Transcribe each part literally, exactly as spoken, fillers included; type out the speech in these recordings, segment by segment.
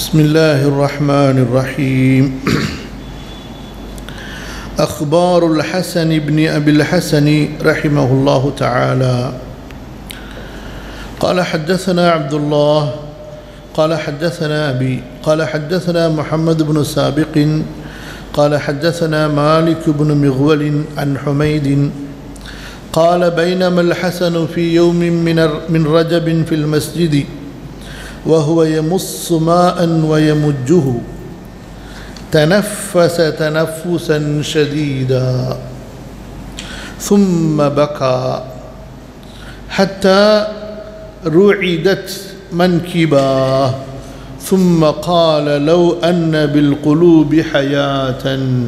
بسم الله الرحمن الرحيم. أخبار الحسن بن أبي الحسن رحمه الله تعالى قال حدثنا عبد الله قال حدثنا أبي قال حدثنا محمد بن سابق قال حدثنا مالك بن مغول عن حميد قال بينما الحسن في يوم من من رجب في المسجد وهو يمص ماء ويمجه تنفس تنفسا شديدا ثم بكى حتى رعدت منكباه ثم قال لو أن بالقلوب حياة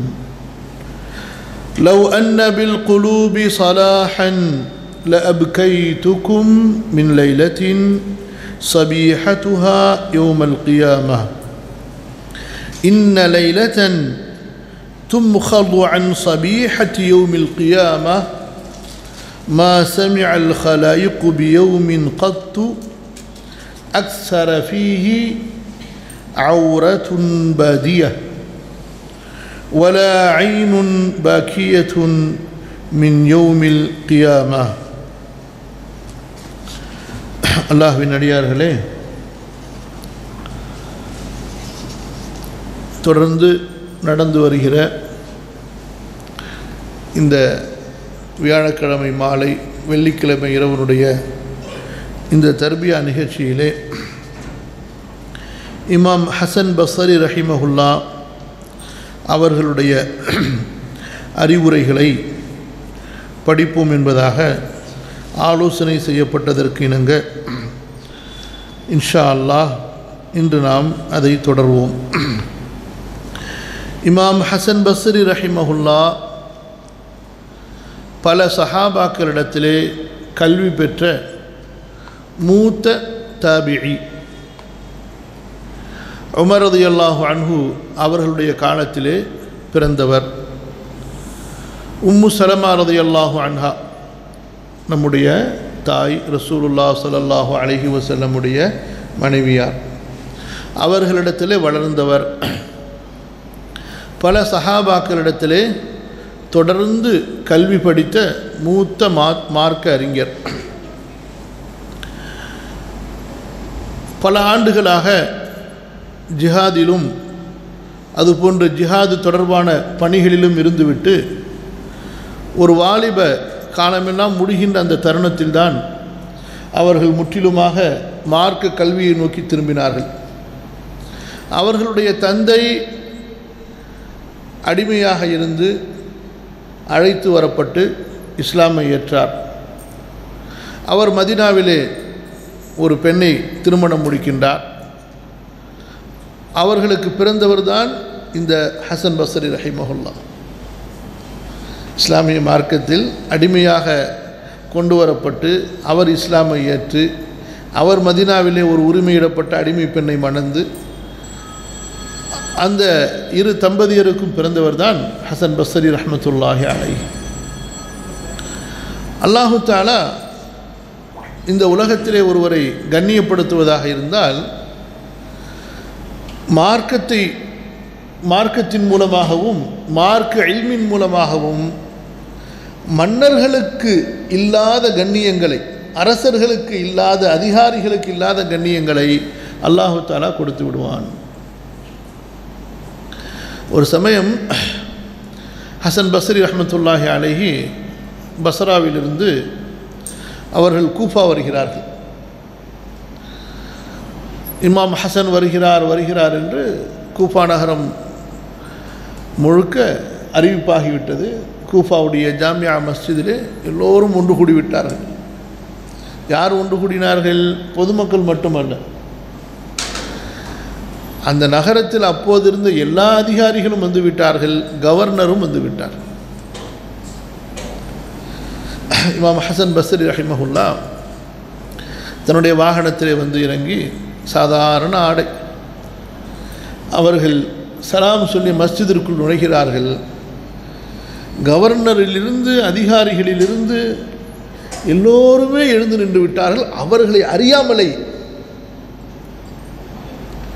لو أن بالقلوب صلاحا لأبكيتكم من ليلة صبيحتها يوم القيامة إن ليلة تمخض عن صبيحة يوم القيامة ما سمع الخلائق بيوم قط أكثر فيه عورة بادية ولا عين باكية من يوم القيامة. அல்லாஹ்வின் அடியார்களே, தொடர்ந்து நடந்து வருகிற இந்த வியாழக்கிழமை மாலை வெள்ளிக்கிழமை இரவனுடைய இந்த தர்பியா நிகழ்ச்சியிலே இமாம் ஹசன் பஸ்ரி ரஹிமஹுல்லா அவர்களுடைய அறிவுரைகளை படிப்போம் என்பதாக ஆலோசனை செய்யப்பட்டதற்கு இணங்க இன்ஷா அல்லாஹ் இன்று நாம் அதை தொடர்வோம். இமாம் ஹசன் பஸ்ரி ரஹிமஹுல்லா பல சஹாபாக்களிடத்திலே கல்வி பெற்ற மூத்த தாபிஇ. உமர் ரலியல்லாஹு அன்ஹு அவர்களுடைய காலத்திலே பிறந்தவர். உம்மு சலமா ரலியல்லாஹு அன்ஹா நம்முடைய தாய் ரசூலுல்லாஹ் ஸல்லல்லாஹு அலைஹி வஸல்லமுடைய மனைவியார். அவர்களிடத்திலே வளர்ந்தவர். பல சஹாபாக்களிடத்திலே தொடர்ந்து கல்வி படித்த மூத்த மார்க்க அறிஞர். பல ஆண்டுகளாக ஜிஹாதிலும் அதுபோன்ற ஜிஹாது தொடர்பான பணிகளிலும் இருந்துவிட்டு ஒரு வாலிப காலமெல்லாம் முடிகின்ற அந்த தருணத்தில்தான் அவர்கள் முற்றிலுமாக மார்க்க கல்வியை நோக்கி திரும்பினார்கள். அவர்களுடைய தந்தை அடிமையாக இருந்து அழைத்து வரப்பட்டு இஸ்லாமை ஏற்றார். அவர் மதீனாவிலே ஒரு பெண்ணை திருமணம் முடிக்கின்றார். அவர்களுக்கு பிறந்தவர்தான் இந்த ஹசன் பஸ்ரி ரஹிமஹுல்லா. இஸ்லாமிய மார்க்கத்தில் அடிமையாக கொண்டு வரப்பட்டு அவர் இஸ்லாமை ஏற்று அவர் மதீனாவிலே ஒரு உரிமையிடப்பட்ட அடிமை பெண்ணை மணந்து அந்த இரு தம்பதியருக்கும் பிறந்தவர் தான் ஹசன் பஸ்ரி ரஹ்மத்துல்லாஹி அலைஹி. அல்லாஹு தஆலா இந்த உலகத்திலே ஒருவரை கண்ணியப்படுத்துவதாக இருந்தால் மார்க்கத்தை மார்க்கத்தின் மூலமாகவும் மார்க்க இல்மின் மூலமாகவும் மன்னர்களுக்கு இல்லாத கண்ணியங்களை, அரசர்களுக்கு இல்லாத, அதிகாரிகளுக்கு இல்லாத கண்ணியங்களை அல்லாஹு தஆலா கொடுத்து விடுவான். ஒரு சமயம் ஹசன் பஸ்ரி ரஹ்மத்துல்லாஹி அலைஹி பஸ்ராவிலிருந்து அவர்கள் கூஃபா வருகிறார்கள். இமாம் ஹசன் வருகிறார் வருகிறார் என்று கூஃபா நகரம் முழுக்க அறிவிப்பாகிவிட்டது. கூஃபாவுடைய ஜாமியா மஸ்ஜிதிலே எல்லோரும் ஒன்று கூடிவிட்டார்கள். யார் ஒன்று கூடினார்கள்? பொதுமக்கள் மட்டுமல்ல, அந்த நகரத்தில் அப்போது இருந்த எல்லா அதிகாரிகளும் வந்து விட்டார்கள், கவர்னரும் வந்து விட்டார். இமாம் ஹசன் பஸ்ரி ரஹிமஹுல்லா தன்னுடைய வாகனத்திலே வந்து இறங்கி சாதாரண ஆடை, அவர்கள் சலாம் சொல்லி மஸ்ஜிதிற்குள் நுழைகிறார்கள். கவர்னரிலிருந்து அதிகாரிகளிலிருந்து எல்லோருமே எழுந்து நின்று விட்டார்கள். அவர்களை அறியாமலே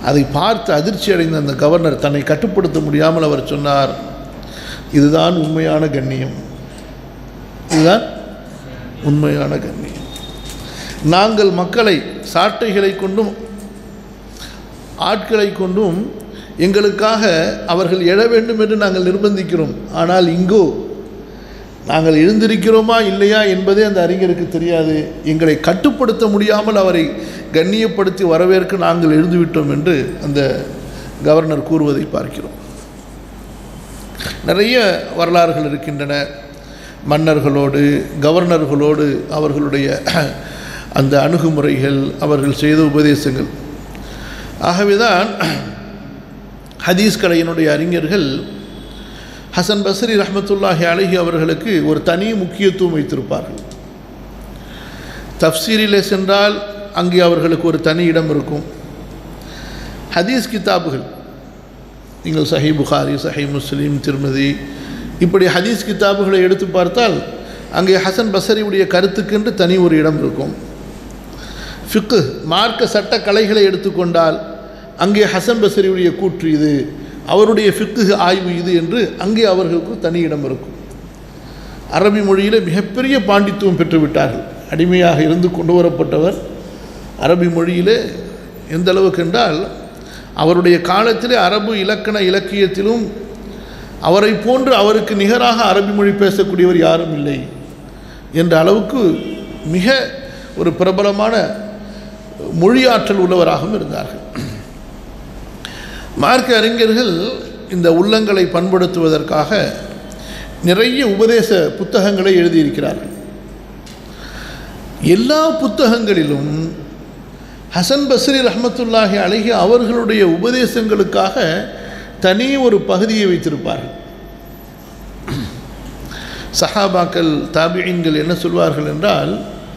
அதை பார்த்து அதிர்ச்சி அடைந்த அந்த கவர்னர் தன்னை கட்டுப்படுத்த முடியாமல் அவர் சொன்னார், இதுதான் உண்மையான கண்ணியம், இதுதான் உண்மையான கண்ணியம். நாங்கள் மக்களை சாட்டைகளை கொண்டும் ஆட்களை கொண்டும் எங்களுக்காக அவர்கள் எழ வேண்டும் என்று நாங்கள் நிர்பந்திக்கிறோம். ஆனால் இங்கோ நாங்கள் எழுந்திருக்கிறோமா இல்லையா என்பதே அந்த அறிஞருக்கு தெரியாது. எங்களை கட்டுப்படுத்த முடியாமல் அவரை கண்ணியப்படுத்தி வரவேற்க நாங்கள் எழுந்துவிட்டோம் என்று அந்த கவர்னர் கூறுவதை பார்க்கிறோம். நிறைய வரலாறுகள் இருக்கின்றன. மன்னர்களோடு கவர்னர்களோடு அவர்களுடைய அந்த அணுகுமுறைகள், அவர்கள் செய்த உபதேசங்கள். ஆகவேதான் ஹதீஸ் கலையினுடைய அறிஞர்கள் ஹசன் பஸ்ரி ரஹ்மத்துல்லாஹி அலைஹி அவர்களுக்கு ஒரு தனி முக்கியத்துவம் வைத்திருப்பார்கள். தஃப்சீரிலே சென்றால் அங்கே அவர்களுக்கு ஒரு தனி இடம் இருக்கும். ஹதீஸ் கிதாபுகள், நீங்கள் சஹீ புகாரி, சஹீ முஸ்லீம், திர்மிதி, இப்படி ஹதீஸ் கிதாபுகளை எடுத்து பார்த்தால் அங்கே ஹசன் பஸ்ரியுடைய கருத்துக்கென்று தனி ஒரு இடம் இருக்கும். ஃபிக்கு, மார்க்க சட்ட கலைகளை எடுத்துக்கொண்டால் அங்கே ஹசன் பஸ்ரியுடைய கூற்று இது, அவருடைய ஃபிக்கு ஆய்வு இது என்று அங்கே அவர்களுக்கு தனி இடம் இருக்கும். அரபி மொழியில் மிகப்பெரிய பாண்டித்துவம் பெற்றுவிட்டார்கள். அடிமையாக இருந்து கொண்டு வரப்பட்டவர் அரபி மொழியிலே எந்த அளவுக்கு என்றால், அவருடைய காலத்திலே அரபு இலக்கண இலக்கியத்திலும் அவரை போன்று அவருக்கு நிகராக அரபி மொழி பேசக்கூடியவர் யாரும் இல்லை என்ற அளவுக்கு மிக ஒரு பிரபலமான மொழியாற்றல் உள்ளவராகவும் இருந்தார்கள். மார்க்க அறிஞர்கள் இந்த உள்ளங்களை பண்படுத்துவதற்காக நிறைய உபதேச புத்தகங்களை எழுதியிருக்கிறார்கள். எல்லா புத்தகங்களிலும் ஹசன் பஸ்ரி ரஹ்மத்துல்லாஹி அலைஹி அவர்களுடைய உபதேசங்களுக்காக தனி ஒரு பகுதியை வைத்திருப்பார்கள். சஹாபாக்கள், தாபிஈன்கள் என்ன சொல்வார்கள் என்றால்,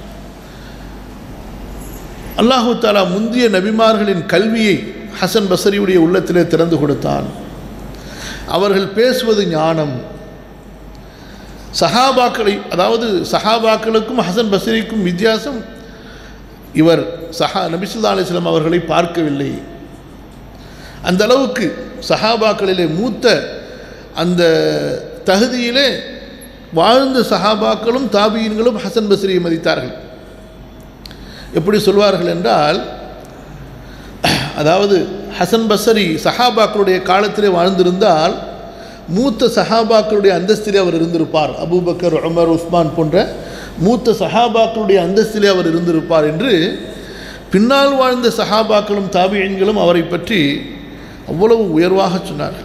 அல்லாஹு தஆலா முந்திய நபிமார்களின் கல்வியை ஹசன் பஸ்ரியுடைய உள்ளத்திலே திறந்து கொடுத்தான். அவர்கள் பேசுவது ஞானம். சஹாபாக்களை, அதாவது சஹாபாக்களுக்கும் ஹசன் பஸ்ரிக்கும் வித்தியாசம், இவர் சஹா நபி ஸல்லல்லாஹு அலைஹி வஸல்லம் அவர்களை பார்க்கவில்லை. அந்த அளவுக்கு சஹாபாக்களிலே மூத்த அந்த தகுதியிலே வாழ்ந்த சஹாபாக்களும் தாபியீன்களும் ஹசன் பஸ்ரியை மதித்தார்கள். எப்படி சொல்வார்கள் என்றால், அதாவது ஹசன் பஸ்ரி சஹாபாக்களுடைய காலத்திலே வாழ்ந்திருந்தால் மூத்த சஹாபாக்களுடைய அந்தஸ்திலே அவர் இருந்திருப்பார். அபூபக்கர், உமர், உஸ்மான் போன்ற மூத்த சஹாபாக்களுடைய அந்தஸ்திலே அவர் இருந்திருப்பார் என்று பின்னால் வாழ்ந்த சஹாபாக்களும் தாபியீன்களும் அவரை பற்றி அவ்வளவு உயர்வாக சொன்னார்கள்.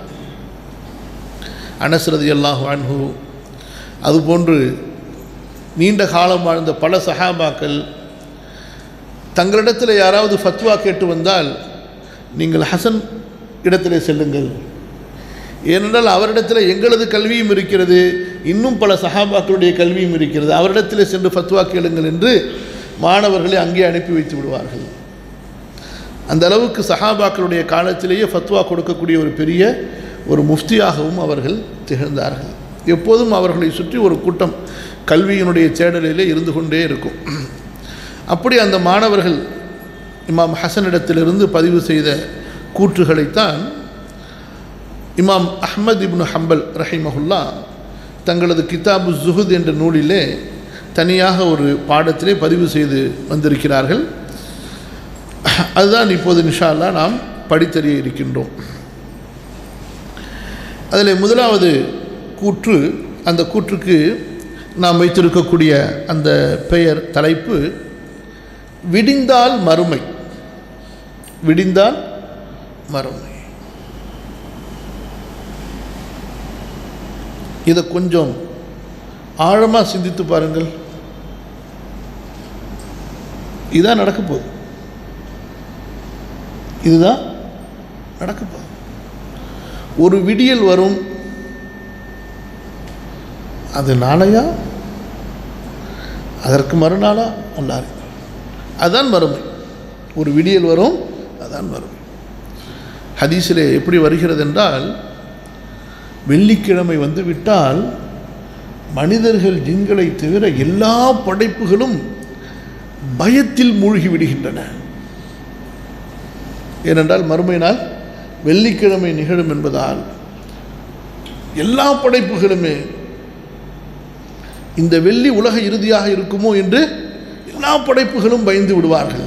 அனஸ் ரலியல்லாஹு அன்ஹு, அதுபோன்று நீண்ட காலம் வாழ்ந்த பல சஹாபாக்கள் தங்களிடத்தில் யாராவது ஃபத்வா கேட்டு வந்தால், நீங்கள் ஹசன் இடத்திலே செல்லுங்கள், ஏனென்றால் அவரிடத்தில் எங்களது கல்வியும் இருக்கிறது, இன்னும் பல சஹாபாக்களுடைய கல்வியும் இருக்கிறது, அவரிடத்தில் சென்று ஃபத்வா கேளுங்கள் என்று மாணவர்களை அங்கே அனுப்பி வைத்து விடுவார்கள். அந்த அளவுக்கு சஹாபாக்களுடைய காலத்திலேயே ஃபத்வா கொடுக்கக்கூடிய ஒரு பெரிய ஒரு முஃப்தியாகவும் அவர்கள் திகழ்ந்தார்கள். எப்போதும் அவர்களை சுற்றி ஒரு கூட்டம் கல்வியினுடைய தேடலிலே இருந்து கொண்டே இருக்கும். அப்படி அந்த மாணவர்கள் இமாம் ஹசனிடத்திலிருந்து பதிவு செய்த கூற்றுகளைத்தான் இமாம் அஹ்மத் இப்னு ஹம்பல் ரஹிமஹுல்லா தங்களது கிதாபு ஜுஹுத் என்ற நூலிலே தனியாக ஒரு பாடத்திலே பதிவு செய்து வந்திருக்கிறார்கள். அதுதான் இப்போது இன்ஷா அல்லாஹ் நாம் படித்தறிய இருக்கின்றோம். அதில் முதலாவது கூற்று, அந்த கூற்றுக்கு நாம் வைத்திருக்கக்கூடிய அந்த பெயர், தலைப்பு, விடிந்தால் மறுமை. விடிந்தால் மறுமை. இதை கொஞ்சம் ஆழமாக சிந்தித்து பாருங்கள். இதுதான் நடக்க போகுது. இதுதான் நடக்க போகுது. ஒரு விடியல் வரும். அது நாளையா, அதற்கு மறுநாளா, அல்லாஹ். அதுதான் மறுமை. ஒரு விடியல் வரும், அதுதான் மறுமை. ஹதீஸிலே எப்படி வருகிறது என்றால், வெள்ளிக்கிழமை வந்து விட்டால் மனிதர்கள், ஜின்களை தவிர எல்லா படைப்புகளும் பயத்தில் மூழ்கி விடுகின்றன. ஏனென்றால் மறுமை நாள் வெள்ளிக்கிழமை நிகழும் என்பதால் எல்லா படைப்புகளுமே இந்த வெள்ளி உலக இறுதியாக இருக்குமோ என்று எல்லா படைப்புகளும் பயந்து விடுவார்கள்.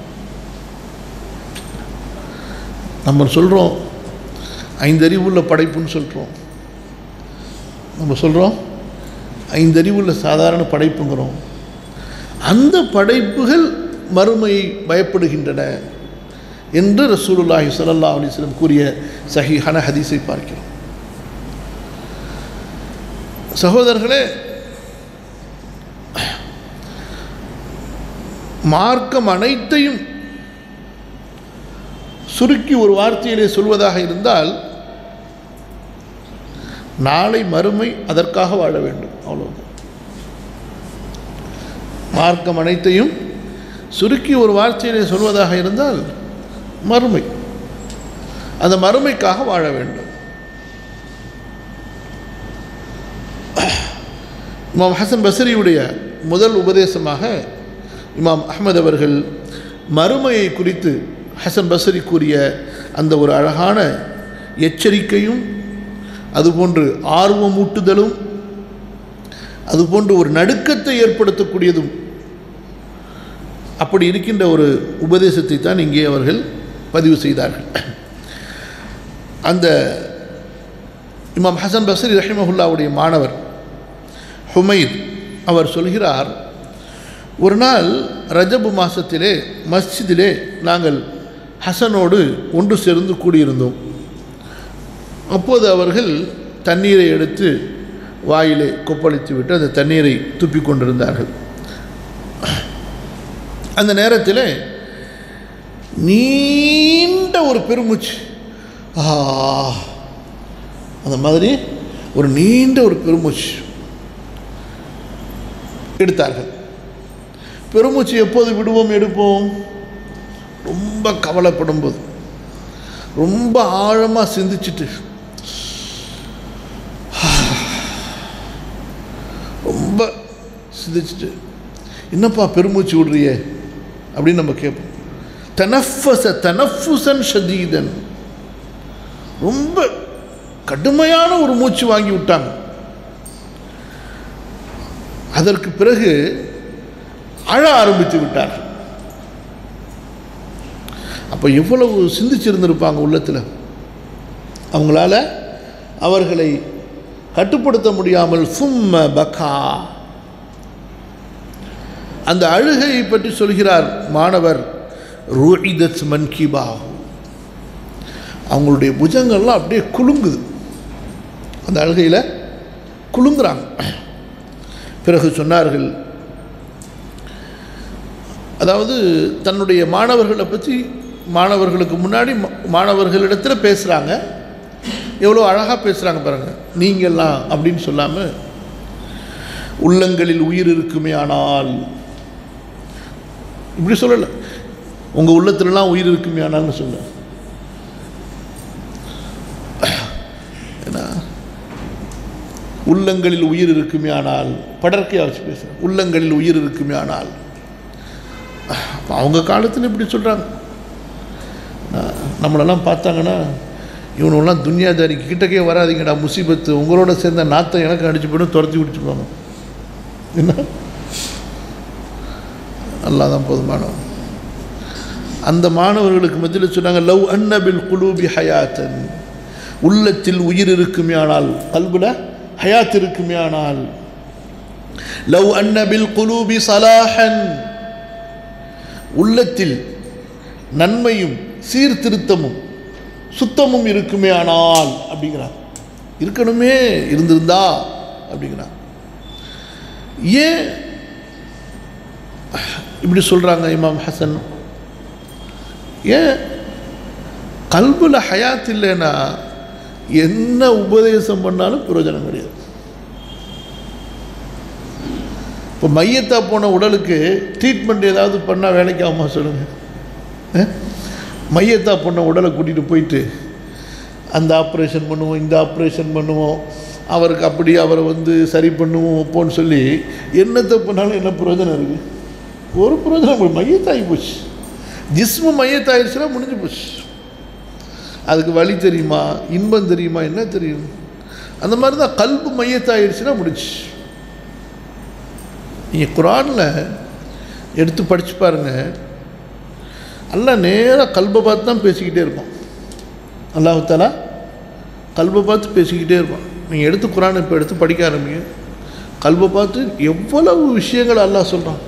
நம்ம சொல்கிறோம் ஐந்தறிவுள்ள படைப்புன்னு சொல்கிறோம், நம்ம சொல்கிறோம் ஐந்தறிவுள்ள சாதாரண படைப்புங்கிறோம். அந்த படைப்புகள் மறுமையை பயப்படுகின்றன என்று ரசூலுல்லாஹி ஸல்லல்லாஹு அலைஹி வஸல்லம் கூறிய சஹீஹான ஹதீஸை பார்க்கிறோம். சகோதரர்களே, மார்க்கம் அனைத்தையும் சுருக்கி ஒரு வார்த்தையிலே சொல்வதாக இருந்தால் நாளை மறுமை அதற்காக வாழ வேண்டும், அவ்வளவு. மார்க்கம் அனைத்தையும் சுருக்கி ஒரு வார்த்தையிலே சொல்வதாக இருந்தால் மறுமை, அந்த மறுமைக்காக வாழ வேண்டும். இமாம் ஹசன் பஸ்ரியுடைய முதல் உபதேசமாக இமாம் அஹ்மத் அவர்கள் மறுமையை குறித்து ஹசன் பஸ்ரி கூறிய அந்த ஒரு அழகான எச்சரிக்கையும், அதுபோன்று ஆர்வமூட்டுதலும், அதுபோன்று ஒரு நடுக்கத்தை ஏற்படுத்தக்கூடியதும் அப்படி இருக்கின்ற ஒரு உபதேசத்தை தான் இங்கே அவர்கள் பதிவு செய்தார்கள். அந்த இமாம் ஹசன் பஸ்ரி ரஹிமஹுல்லாவுடைய மாணவர் ஹுமைத் அவர் சொல்கிறார், ஒரு நாள் ரஜபு மாதத்திலே மஸ்ஜிதிலே நாங்கள் ஹசனோடு ஒன்று சேர்ந்து கூடியிருந்தோம். அப்போது அவர்கள் தண்ணீரை எடுத்து வாயிலே கொப்பளித்து விட்டு அந்த தண்ணீரை துப்பி கொண்டிருந்தார்கள். அந்த நேரத்தில் நீண்ட ஒரு பெருமூச்சு, ஆ அந்த மாதிரி ஒரு நீண்ட ஒரு பெருமூச்சு எடுத்தார்கள். பெருமூச்சு எப்போது விடுவோம் எடுப்போம்? ரொம்ப கவலைப்படும் போது, ரொம்ப ஆழமாக சிந்திச்சுட்டு ரொம்ப சிந்திச்சுட்டு என்னப்பா பெருமூச்சு விடுறியே அப்படின்னு நம்ம கேட்போம். தனஃபஸ தனஃபுசன் ஷதீதன், ரொம்ப கடுமையான ஒரு மூச்சு வாங்கி விட்டாங்க. அதற்கு பிறகு அழ ஆரம்பித்து விட்டார்கள். அப்போ எவ்வளவு சிந்திச்சிருந்திருப்பாங்க உள்ளத்தில். அவங்களால அவர்களை கட்டுப்படுத்த முடியாமல் சும்ம பகா, அந்த அழுகையை பற்றி சொல்கிறார் மாணவர், ரூஇதத் மன்கிபா, அவங்களுடைய புஜங்கள்லாம் அப்படியே குலுங்குது, அந்த அழுகையில் குலுங்குறாங்க. பிறகு சொன்னார்கள், அதாவது தன்னுடைய மாணவர்களை பற்றி மாணவர்களுக்கு முன்னாடி மாணவர்களிடத்தில் பேசுகிறாங்க, எவ்வளோ அழகாக பேசுகிறாங்க பாருங்கள். நீங்கள்லாம் அப்படின்னு சொல்லாமல் உள்ளங்களில் உயிர் இருக்குமே ஆனால், இப்படி சொல்லலை, உங்கள் உள்ளத்துலலாம் உயிர் இருக்குமே ஆனால்னு சொல்ல. ஏன்னா உள்ளங்களில் உயிர் இருக்குமே ஆனால், படற்கையாக வச்சு பேசுகிறேன், உள்ளங்களில் உயிர் இருக்குமே ஆனால். அவங்க காலத்தில் இப்படி சொல்கிறாங்க. நம்மளெல்லாம் பார்த்தாங்கன்னா, இவனெல்லாம் துன்யாதாரிக்கு கிட்டக்கே வராதிங்கடா, முசீபத்து, உங்களோட சேர்ந்த நாத்தை எனக்கு அடிச்சு போய்டும், துரத்தி விட்டுருப்பாங்க. என்ன நல்லா தான் போதுமானவன். அந்த மாணவர்களுக்கு மத்தியில் சொன்னாங்க, லவ் அன்னபில் குலூபி ஹயாத்தன், உள்ளத்தில் உயிர் இருக்குமே ஆனால், கல்புல ஹயாத் இருக்குமே ஆனால், லவ் அன்னபில் குலூபி சலாஹன், உள்ளத்தில் நன்மையும் சீர்திருத்தமும் சுத்தமும் இருக்குமே ஆனால் அப்படிங்கிறார். இருக்கணுமே, இருந்திருந்தா அப்படிங்கிறார். ஏன் இப்படி சொல்கிறாங்க இமாம் ஹசன்? ஏன் கல்புல ஹயாத் இல்லைன்னா என்ன உபதேசம் பண்ணாலும் பிரயோஜனம் கிடையாது. இப்போ மையத்தா போன உடலுக்கு ட்ரீட்மெண்ட் ஏதாவது பண்ணால் வேலைக்கு ஆகுமா சொல்லுங்கள்? மையத்தா போன உடலை கூட்டிகிட்டு போயிட்டு அந்த ஆப்ரேஷன் பண்ணுவோம், இந்த ஆப்ரேஷன் பண்ணுவோம், அவருக்கு அப்படி அவரை வந்து சரி பண்ணுவோம் அப்போன்னு சொல்லி என்னத்தை பண்ணாலும் என்ன பிரயோஜனம் இருக்குது? ஒரு பிரயோஜனம். மையத்தாகி போச்சு, ஜிஸ்மு மையத்தாயிருச்சுன்னா முடிஞ்சு போச்சு. அதுக்கு வழி தெரியுமா, இன்பம் தெரியுமா, என்ன தெரியும்? அந்த மாதிரி தான் கல்பு மையத்தாயிடுச்சுன்னா முடிச்சு. நீங்கள் குரானில் எடுத்து படித்து பாருங்கள், அல்லாஹ் நேராக கல்பை பார்த்து தான் பேசிக்கிட்டே இருப்பான். அல்லாஹ் தஆலா கல்பை பார்த்து பேசிக்கிட்டே இருப்பான். நீங்கள் எடுத்து குரானை இப்போ எடுத்து படிக்க ஆரம்பிங்க, கல்பை பார்த்து எவ்வளவு விஷயங்கள் அல்லாஹ் சொல்கிறான்.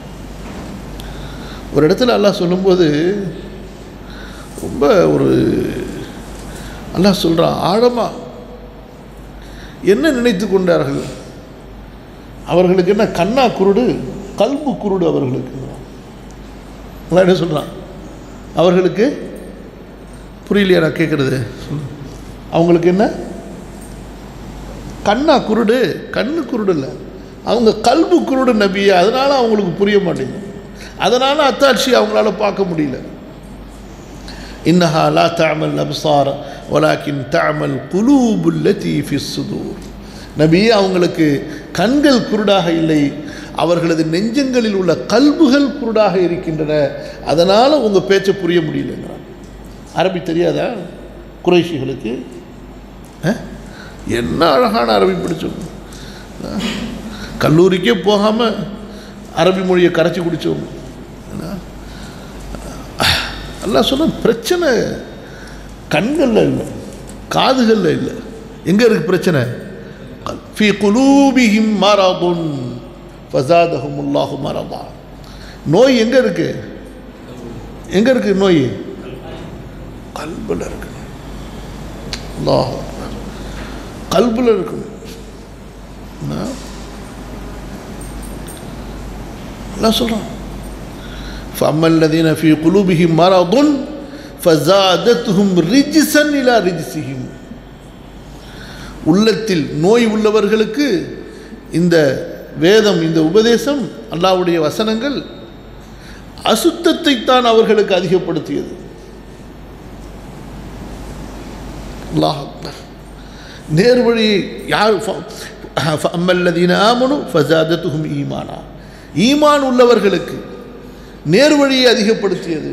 ஒரு இடத்துல அல்லாஹ் சொல்லும்போது ரொம்ப ஒரு அல்லாஹ் சொல்கிறான், ஆழமாக என்ன நினைத்து கொண்டார்கள் அவர்களுக்கு? என்ன கண்ணா குருடு, கல்பு குருடு அவர்களுக்கு. அல்லாஹ் என்ன சொல்கிறான்? அவர்களுக்கு புரியலையா நான் கேட்குறது? அவங்களுக்கு என்ன கண்ணா குருடு? கண்ணு குருடு இல்லை, அவங்க கல்பு குருடு நபியே. அதனால் அவங்களுக்கு புரிய மாட்டேங்குது, அதனால் அத்தாட்சி அவங்களால பார்க்க முடியல. இன்னஹா லா தஅமல் அப்சார் வலாக்கின் தஅமல் குலூபுல் லதீ ஃபிஸ் சுதூர். நபியே, அவங்களுக்கு கண்கள் குருடாக இல்லை, அவர்களது நெஞ்சங்களில் உள்ள கல்புகள் குருடாக இருக்கின்றன, அதனால் உங்கள் பேச்சை புரிய முடியலங்கிறான். அரபி தெரியாதா குறைஷிகளுக்கு? என்ன அழகான அரபி பிடிச்சோம், கல்லூரிக்கே போகாமல் அரபி மொழியை கரைச்சி குடித்தோம். அல்லாஹ் சொன்ன பிரச்சனை கண்களில் இல்லை, காதுகளில் இல்லை. எங்கே இருக்குது பிரச்சனை? ஃபீ குலூபிஹிம் மரதுன் ஃபஸாதஹுமுல்லாஹு மரதா. நோய் எங்கே இருக்குது? எங்கே இருக்குது நோய்? கல்பில் இருக்கு. அல்லாஹ் கல்பில் இருக்கணும். அல்லாஹ் சொல்கிறான், فَأَمَّا الَّذِينَ فِي قُلُوبِهِمْ مَرَضٌ فَزَادَتْهُمْ رِجْسًا إِلَى رِجْسِهِمْ. உள்ளத்தில் நோய் உள்ளவர்களுக்கு இந்த வேதம், இந்த உபதேசம், அல்லாஹ்வுடைய வசனங்கள் அசுத்தத்தை தான் அவர்களுக்கு அதிகப்படுத்தியது. அல்லாஹ் அக்பர். நேர்வழி யார்? فَأَمَّا الَّذِينَ آمَنُوا فَزَادَتْهُمْ ஈமானா. ஈமான் உள்ளவர்களுக்கு நேர்வழியை அதிகப்படுத்தியது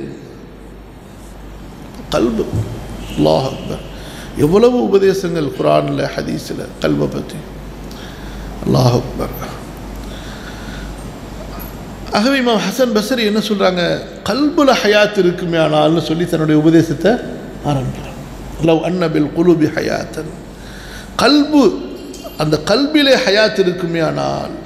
கல்பு. அல்லாஹ் அக்பர். எவ்வளவு உபதேசங்கள் குர்ஆனில் ஹதீஸில் கல்பை பற்றி. அல்லாஹ் அக்பர். ஆகவே இமாம் ஹசன் பஸ்ரி என்ன சொல்கிறாங்க? கல்புல ஹயாத் இருக்குமே ஆனால்னு சொல்லி தன்னுடைய உபதேசத்தை ஆரம்பிக்கிறாங்க. லவ் அன்ன பில் குலூபி ஹயாத்தன். கல்பு, அந்த கல்பிலே ஹயாத் இருக்குமே ஆனால்.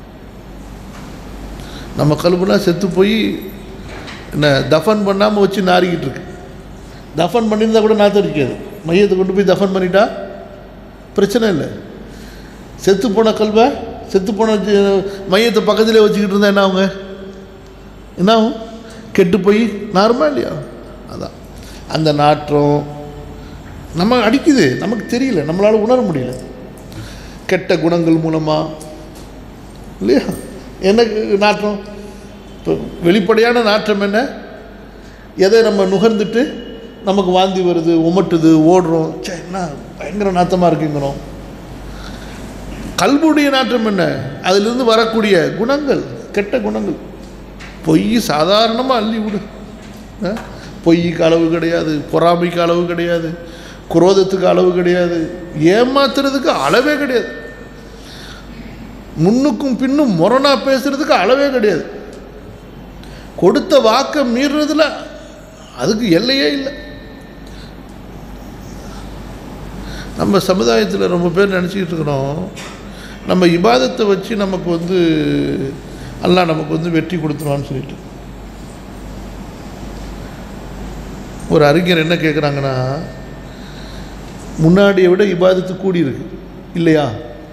நம்ம கல்புனா செத்து போய் என்ன தஃபன் பண்ணாமல் வச்சு நாரிக்கிட்டு இருக்கு. தஃபன் பண்ணியிருந்தால் கூட நாற்றம் இருக்காது. மையத்தை கொண்டு போய் தஃபன் பண்ணிட்டா பிரச்சனை இல்லை. செத்து போன கல்வை, செத்து போன மையத்தை பக்கத்திலே வச்சுக்கிட்டு இருந்தால் என்ன ஆகுங்க? என்ன ஆகும்? கெட்டு போய் நார்மா இல்லையா? அதான் அந்த நாற்றம் நம்ம அடிக்குது, நமக்கு தெரியல, நம்மளால் உணர முடியல. கெட்ட குணங்கள் மூலமாக இல்லையா? என்ன நாற்றம்? இப்போ வெளிப்படையான நாற்றம் என்ன? எதை நம்ம நுகர்ந்துட்டு நமக்கு வாந்தி வருது, உமட்டுது, ஓடுறோம், சே என்ன பயங்கர நாற்றமாக இருக்குங்கிறோம். கல்புடைய நாற்றம் என்ன? அதிலிருந்து வரக்கூடிய குணங்கள், கெட்ட குணங்கள். பொய் சாதாரணமாக அள்ளி விடு. பொய்க்கு அளவு கிடையாது, பொறாமைக்கு அளவு கிடையாது, குரோதத்துக்கு அளவு கிடையாது, ஏமாத்துறதுக்கு அளவே கிடையாது, முன்னுக்கும் பின்னும் முரணா பேசுறதுக்கு அளவே கிடையாது, கொடுத்த வாக்கை மீறுறதுல அதுக்கு எல்லையே இல்லை. நம்ம சமுதாயத்தில் ரொம்ப பேர் நினச்சிக்கிட்டு இருக்கிறோம், நம்ம இபாதத்தை வச்சு நமக்கு வந்து அல்லாஹ் நமக்கு வந்து வெற்றி கொடுத்துருவான்னு சொல்லிட்டு. ஒரு அறிஞர் என்ன கேட்குறாங்கன்னா, முன்னாடியை விட இபாதத்து கூடி இருக்கு இல்லையா?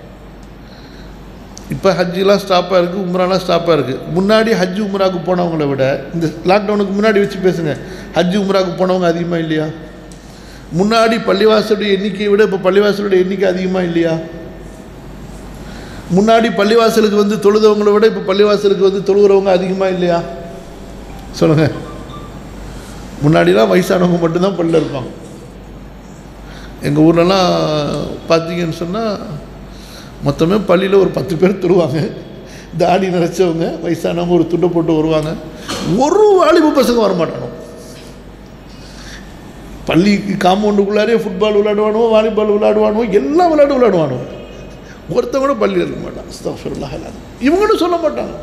இப்போ ஹஜ்ஜெலாம் ஸ்டாப்பாக இருக்குது, உம்ராலாம் ஸ்டாப்பாக இருக்குது. முன்னாடி ஹஜ்ஜு உம்ராவுக்கு போனவங்கள விட, இந்த லாக்டவுனுக்கு முன்னாடி வச்சு பேசுங்க, ஹஜ்ஜு உம்ராவுக்கு போனவங்க அதிகமாக இல்லையா? முன்னாடி பள்ளிவாசலுடைய எண்ணிக்கையை விட இப்போ பள்ளிவாசலுடைய எண்ணிக்கை அதிகமாக இல்லையா? முன்னாடி பள்ளிவாசலுக்கு வந்து தொழுதவங்களை விட இப்போ பள்ளிவாசலுக்கு வந்து தொழுகிறவங்க அதிகமாக இல்லையா? சொல்லுங்கள். முன்னாடிலாம் வயசானவங்க மட்டும்தான் பள்ளியில் இருப்பாங்க. எங்கள் ஊர்லலாம் பார்த்தீங்கன்னு சொன்னால் மொத்தமே பள்ளியில் ஒரு பத்து பேர் தொழுவாங்க. தாடி நிறச்சவங்க வயசானவங்க ஒரு துண்டை போட்டு வருவாங்க. ஒரு வாலிப பசங்க வரமாட்டானோ. பள்ளிக்கு காம்பவுண்டுக்குள்ளாரே ஃபுட்பால் விளையாடுவானோ, வாலிபால் விளையாடுவானோ, எல்லா விளையாடும் விளையாடுவானோ. ஒருத்தன் கூட பள்ளி இருக்க மாட்டான். அஸ்தக்ஃபிருல்லாஹ். இவங்களும் சொல்ல மாட்டாங்க.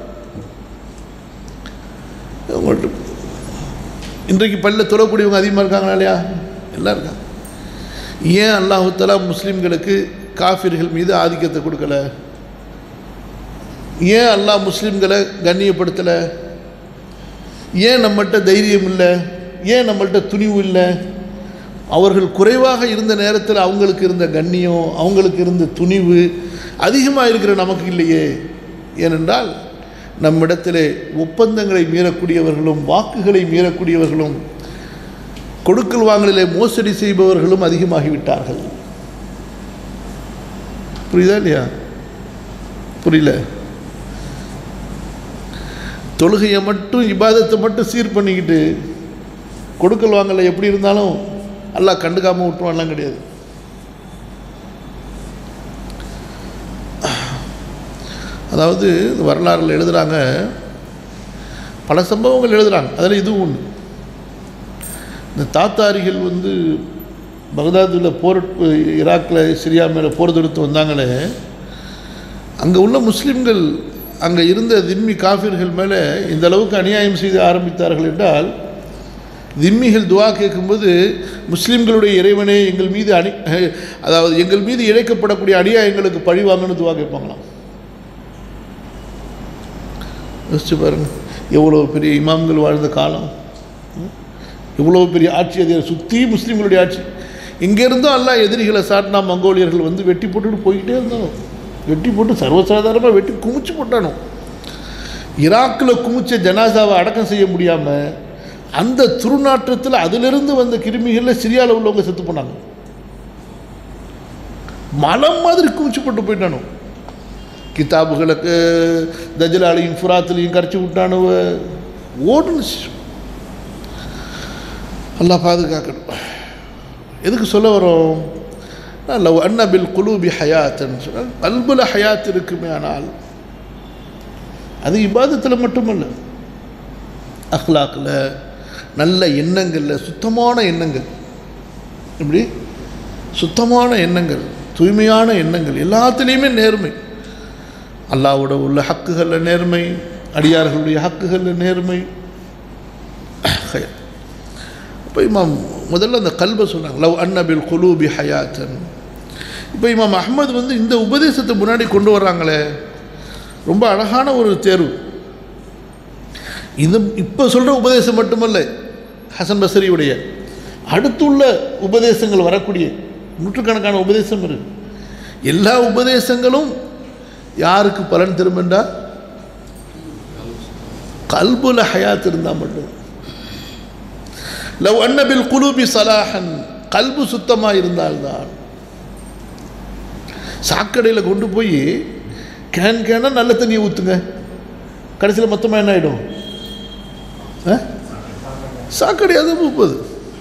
இன்றைக்கு பள்ளியில் தொழக்கூடியவங்க அதிகமாக இருக்காங்களா இல்லையா? எல்லாம் இருக்காங்க. ஏன் அல்லாஹ் தஆலா முஸ்லீம்களுக்கு காஃபிர்கள் மீது ஆதிக்கத்தை கொடுக்கல? ஏன் அல்லாஹ் முஸ்லீம்களை கண்ணியப்படுத்தலை? ஏன் நம்மள்கிட்ட தைரியம் இல்லை? ஏன் நம்மள்கிட்ட துணிவு இல்லை? அவர்கள் குறைவாக இருந்த நேரத்தில் அவங்களுக்கு இருந்த கண்ணியம், அவங்களுக்கு இருந்த துணிவு அதிகமாக இருக்கிற நமக்கு இல்லையே. ஏனென்றால் நம்மிடத்திலே ஒப்பந்தங்களை மீறக்கூடியவர்களும் வாக்குகளை மீறக்கூடியவர்களும் கொடுக்கல் வாங்கலிலே மோசடி செய்பவர்களும் அதிகமாகிவிட்டார்கள். புரியுதா இல்லையா? புரியல. தொழுகையை மட்டும் இபாதத்தை மட்டும் சீர் பண்ணிக்கிட்டு கொடுக்கல் வாங்கல எப்படி இருந்தாலும் அல்லாஹ் கண்டுக்காமல் விட்டுருவான்லாம் கிடையாது. அதாவது வரலாறுல எழுதுகிறாங்க, பல சம்பவங்கள் எழுதுகிறாங்க. அதில் இதுவும் ஒன்று. இந்த தாத்தாரிகள் வந்து பகதாதில் போர், ஈராக்கில் சிரியா மேலே போர் தொடுத்து வந்தாங்களே, அங்கே உள்ள முஸ்லீம்கள் அங்கே இருந்த திம்மி காஃபிர்கள் மேலே இந்த அளவுக்கு அநியாயம் செய்து ஆரம்பித்தார்கள் என்றால், திம்மிகள் துவா கேட்கும்போது முஸ்லீம்களுடைய இறைவனே எங்கள் மீது அணி அதாவது எங்கள் மீது இழைக்கப்படக்கூடிய அநியாயங்களுக்கு பழி வாங்கன்னு துவா கேட்பாங்களாம். யோசிச்சு பாருங்கள், எவ்வளோ பெரிய இமாம்கள் வாழ்ந்த காலம், எவ்வளோ பெரிய ஆட்சி, அதை சுற்றி முஸ்லீம்களுடைய ஆட்சி. இங்கேருந்தும் எல்லாம் எதிரிகளை சாட்டினா மங்கோலியர்கள் வந்து வெட்டி போட்டுட்டு போய்கிட்டே இருந்தாலும், வெட்டி போட்டு சர்வசாதாரணமாக வெட்டி குமிச்சு போட்டானோ. ஈராக்கில் குமிச்ச ஜனாசாவை அடக்கம் செய்ய முடியாமல் அந்த துருநாற்றத்தில் அதிலிருந்து வந்த கிருமிகளில் சிரியாவில் உள்ளவங்க செத்து போனாங்க. மலம் மாதிரி குமிச்சு போட்டு போயிட்டானோ. கிதாபுகளுக்கு தஜ்லாலையும் ஃபுராத்துலையும் கரைச்சி விட்டானுவ. ஓடுனுச்சு. அல்லாஹ் பாதுகாக்கணும். எதுக்கு சொல்ல வரோம்? லவ் அன்ன பில் குலூபி ஹயாத்தன் சொன்னால் கல்புல ஹயாத் இருக்குமே. ஆனால் அது இபாதத்தில் மட்டுமல்ல, அஹ்லாக்கில், நல்ல எண்ணங்களில், சுத்தமான எண்ணங்கள், இப்படி சுத்தமான எண்ணங்கள், தூய்மையான எண்ணங்கள், எல்லாத்துலேயுமே நேர்மை, அல்லாஹ்வோட உள்ள ஹக்குகளில் நேர்மை, அடியார்களுடைய ஹக்குகளில் நேர்மை. இப்போ இமாம் முதல்ல அந்த கல்பை சொன்னாங்க, லவ் அன்ன பில் குலூபி ஹயாத்தன். இப்போ இமாம் அஹ்மது வந்து இந்த உபதேசத்தை முன்னாடி கொண்டு வர்றாங்களே, ரொம்ப அழகான ஒரு தேர்வு. இது இப்போ சொல்கிற உபதேசம் மட்டுமல்ல, ஹசன் பஸ்ரியுடைய அடுத்துள்ள உபதேசங்கள் வரக்கூடிய நூற்றுக்கணக்கான உபதேசம் இருக்கு. எல்லா உபதேசங்களும் யாருக்கு பலன் திரும்பண்டா? கல்புல ஹயாத் இருந்தால் மட்டும். லவ் அன்ன பில் குலூபி சலாஹன், கல்பு சுத்தமாக இருந்தால்தான். சாக்கடையில் கொண்டு போய் கேன் கேனா நல்ல தண்ணியை ஊற்றுங்க, கடைசியில் மொத்தமாக என்ன ஆகிடும்? சாக்கடையாக தான் போகுது.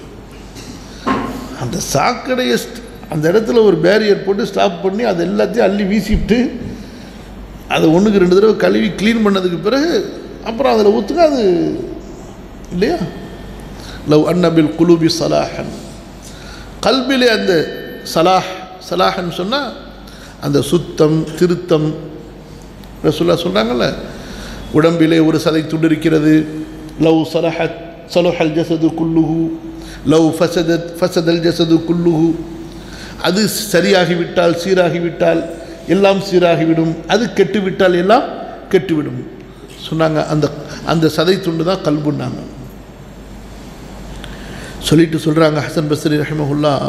அந்த சாக்கடையை அந்த இடத்துல ஒரு பேரியர் போட்டு ஸ்டாப் பண்ணி அதை எல்லாத்தையும் அள்ளி வீசிவிட்டு அதை ஒன்றுக்கு ரெண்டு தடவை கழுவி க்ளீன் பண்ணதுக்கு பிறகு அப்புறம் அதில் ஊற்றுங்க. அது இல்லையா? லவ் அன்ன பில் குலூபி சலாஹன், கல்பிலே அந்த சலாஹ், சலாஹன் சொன்னால் அந்த சுத்தம், திருத்தம். ரசூலுல்லாஹ் சொல்கிறாங்கல்ல, உடம்பிலே ஒரு சதை துண்டு இருக்கிறது, லவ் சலஹத் சலுஹல் ஜஸது குல்லுஹு, லவ் ஃபஸதத் ஃபஸதல் ஜஸது குல்லுஹு. அது சரியாகிவிட்டால், சீராகிவிட்டால் எல்லாம் சீராகிவிடும், அது கெட்டுவிட்டால் எல்லாம் கெட்டுவிடும் சொன்னாங்க. அந்த அந்த சதை துண்டு தான் கல்புன்னாங்க. சொல்லிட்டு சொல்கிறாங்க ஹசன் பஸ்ரி ரஹிமஹுல்லாஹ்,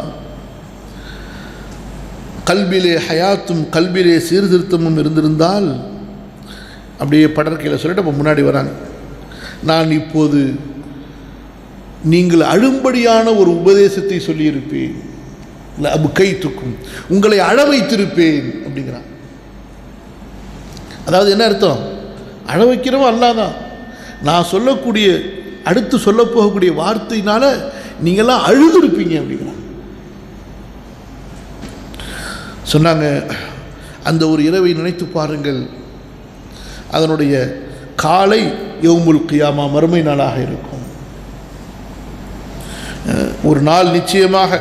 கல்பிலே ஹயாத்தும் கல்பிலே சீர்திருத்தமும் இருந்திருந்தால், அப்படியே படற்கையில் சொல்லிட்டு அப்போ முன்னாடி வராங்க, நான் இப்போது நீங்கள் அழும்படியான ஒரு உபதேசத்தை சொல்லியிருப்பேன், இல்லை அபு கை துக்கும், உங்களை அழ வைத்திருப்பேன் அப்படிங்கிறான். அதாவது என்ன அர்த்தம்? அழ வைக்கிறவன் அல்லாஹ் தான். நான் சொல்லக்கூடிய அடுத்து சொல்ல போகக்கூடிய வார்த்தையினால நீங்கள்லாம் அழுதுருப்பீங்க அப்படிங்கிறான். சொன்னாங்க, அந்த ஒரு இரவை நினைத்து பாருங்கள், அதனுடைய காலை யௌமுல் கியாமா, மறுமை நாளாக இருக்கும். ஒரு நாள் நிச்சயமாக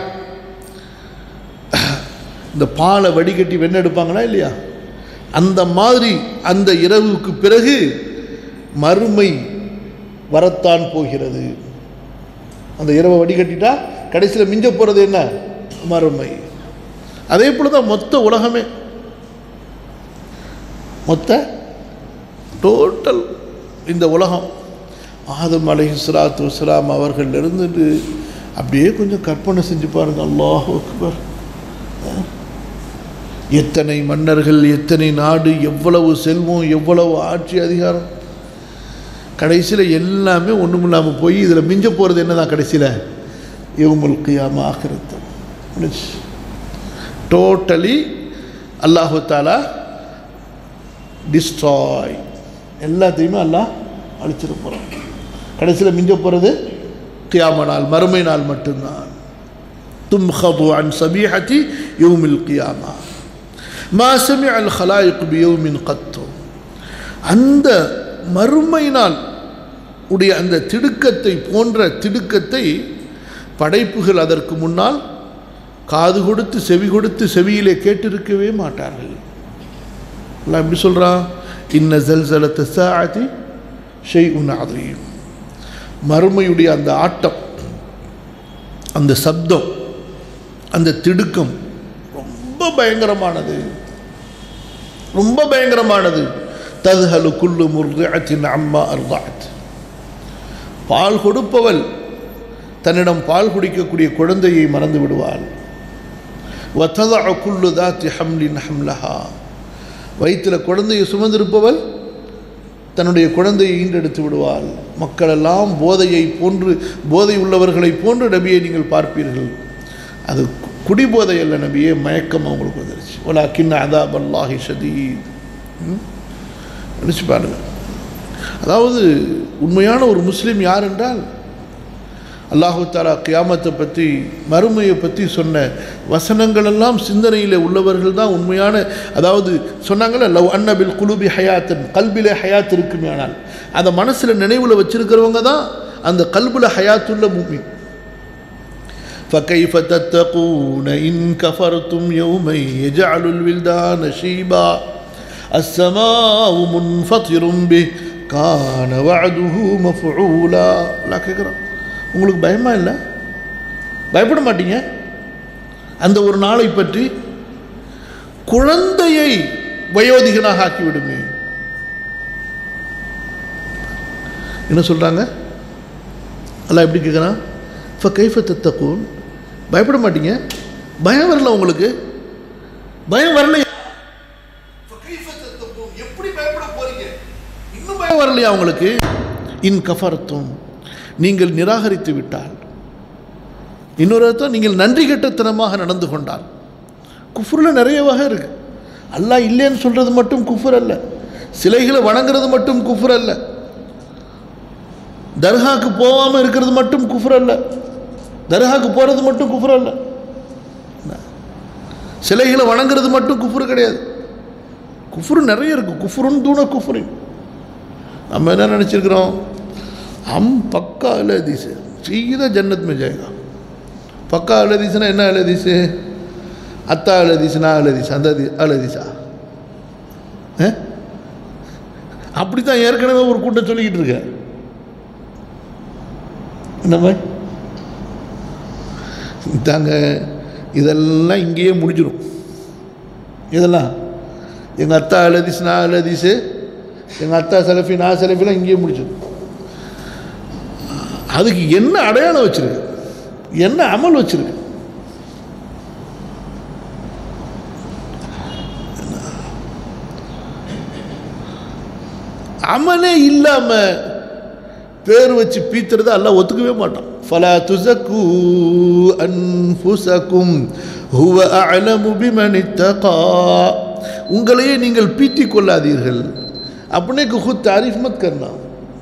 இந்த பாலை வடிகட்டி வெண்ணெய் எடுப்பாங்களா இல்லையா, அந்த மாதிரி அந்த இரவுக்கு பிறகு மறுமை வரத்தான் போகிறது. அந்த இரவை வடிகட்டிட்டா கடைசியில் மிஞ்ச போகிறது என்ன? மறுமை. அதே போல தான் மொத்த உலகமே, மொத்த டோட்டல் இந்த உலகம் ஆதம் அலைஹிஸ்ஸலாத்து வஸ்ஸலாம் அவர்கள் இருந்துட்டு அப்படியே கொஞ்சம் கற்பனை செஞ்சு பாருங்க. அல்லாஹ் அக்பர். எத்தனை மன்னர்கள், எத்தனை நாடு, எவ்வளவு செல்வம், எவ்வளவு ஆட்சி அதிகாரம், கடைசியில் எல்லாமே ஒன்றும் இல்லாமல் போய் இதில் மிஞ்ச போகிறது என்ன தான்? கடைசியில் யௌமுல் கியாமா ஆகிரத்து டோட்டலி அல்லாஹு தஆலா டிஸ்ட்ராய், எல்லாத்தையுமே அல்லாஹ் அழிச்சிட போகிறான். கடைசியில் மிஞ்ச போகிறது கியாமா நாள், மறுமை நாள் மட்டும்தான். தும்ஹது அன் சபீஹதி யௌமில் கியாமா மா சமிஅ அல் ஹலாயிக் பியௌமின் கத்து. அந்த மறுமை நாள் உடைய அந்த திடுக்கத்தை போன்ற திடுக்கத்தை படைப்புகள் அதற்கு முன்னால் காது கொடுத்து செவி கொடுத்து செவியிலே கேட்டிருக்கவே மாட்டார்கள். அல்லாஹ் எப்படி சொல்கிறான்? இன்ன ஸல்ஸலத்த ஸாஅத்தி ஷைஉன் அதீம். மறுமையுடைய அந்த ஆட்டம், அந்த சப்தம், அந்த திடுக்கம் ரொம்ப பயங்கரமானது, ரொம்ப பயங்கரமானது. தத்ஹலு குல்லு முர்திஅத்தின் அம்மா அர்தஅத். பால் கொடுப்பவள் தன்னிடம் பால் குடிக்கக்கூடிய குழந்தையை மறந்து விடுவாள். வததஅ குல்லு தாத்தி ஹம்லின் ஹம்லஹா. வயிற்றில் குழந்தையை சுமந்திருப்பவள் தன்னுடைய குழந்தையை ஈண்டெடுத்து விடுவாள். மக்களெல்லாம் போதையை போன்று, போதை உள்ளவர்களை போன்று நபியை நீங்கள் பார்ப்பீர்கள். அது குடிபோதை அல்ல நபியே, மயக்கம் அவங்களுக்கு வந்துருச்சு. வலாக்கின் அதாப் அல்லாஹி ஷதீத். நினச்சி பாருங்க. அதாவது உண்மையான ஒரு முஸ்லீம் யார் என்றால், அல்லாஹு தஆலா கியாமத்தை பற்றி, மறுமையை பற்றி சொன்ன வசனங்கள் எல்லாம் சிந்தனையில் உள்ளவர்கள் தான் உண்மையான. அதாவது சொன்னாங்கல்ல, லவ் அன்ன பில் குலூபி ஹயாத்தன், கல்பிலே ஹயாத் இருக்குமே, ஆனால் அதை மனசில் நினைவில் வச்சிருக்கிறவங்க தான் அந்த கல்பில் ஹயாத்துள்ள முஃமின். فكيف تتقون إن كفرتم يوما يجعل الولدان شيبا السماء منفطر به كان وعده مفعولا. لا கேக்குறோம், உங்களுக்கு பயமா இல்லை? பயப்பட மாட்டீங்க? அந்த ஒரு நாளை பற்றி குழந்தையை வயோதிகனாக ஆக்கிவிடுமே. என்ன சொல்றாங்க? அல்லாஹ் எப்படி கேட்குறான்? فكيف تتقون. பயப்பட மாட்டீங்க? பயம் வரல உங்களுக்கு? பயம் வரல? எப்படி பயப்பட போறீங்க? இன்னும் பயம் வரலையா உங்களுக்கு? இன் கஃபர்தும், நீங்கள் நிராகரித்து விட்டால். இன்னொரு அர்த்தம், நீங்கள் நன்றி கெட்டத்தனமாக நடந்து கொண்டால். குஃப்ரில் நிறைய வகை இருக்கு. அல்லாஹ் இல்லைன்னு சொல்றது மட்டும் குஃப்ர் அல்ல, சிலைகளை வணங்குறது மட்டும் குஃப்ர் அல்ல, தர்காக்கு போகாமல் இருக்கிறது மட்டும் குஃப்ர் அல்ல, தர்காக்கு போகிறது மட்டும் குஃப்ர் அல்ல, சிலைகளை வணங்குறது மட்டும் குஃப்ர் கிடையாது. குஃப்ரு நிறைய இருக்கு. குஃப்ருன்னு தூண குஃப்ரு. நம்ம என்ன நினச்சிருக்கிறோம்? हम पक्का अल हदीस है, सीधा जन्नत में जाएगा. पक्का अल हदीस ना என்ன अल हदीस है? अत्ता अल हदीस ना अल हदीस அந்த अल हदीஸா? அப்படி தான் ஏற்கனவே ஒரு கூட்டம் சொல்லிக்கிட்டு இருக்க. என்ன தாங்க, இதெல்லாம் இங்கேயே முடிஞ்சிடும். இதெல்லாம் எங்கள் அத்தா அல் ஹதீஸ் நான் அல் ஹதீஸு, எங்கள் அத்தா செலஃபி நான் செலஃபிலாம் இங்கேயே முடிச்சிடும். அதுக்கு என்ன அடையாளம் வச்சிருக்கு, என்ன அமல் வச்சிருக்கு? அமலே இல்லாம பேர் வச்சு பீத்துறதை அல்லாஹ் ஒத்துக்கவே மாட்டான். ஃபலா துஸக்கு அன்ஃபுஸகும் ஹுவ அஅலமு பிமன் இத்தகா. உங்களையே நீங்கள் பீத்திக் கொள்ளாதீர்கள். अपने को खुद तारीफ मत करना.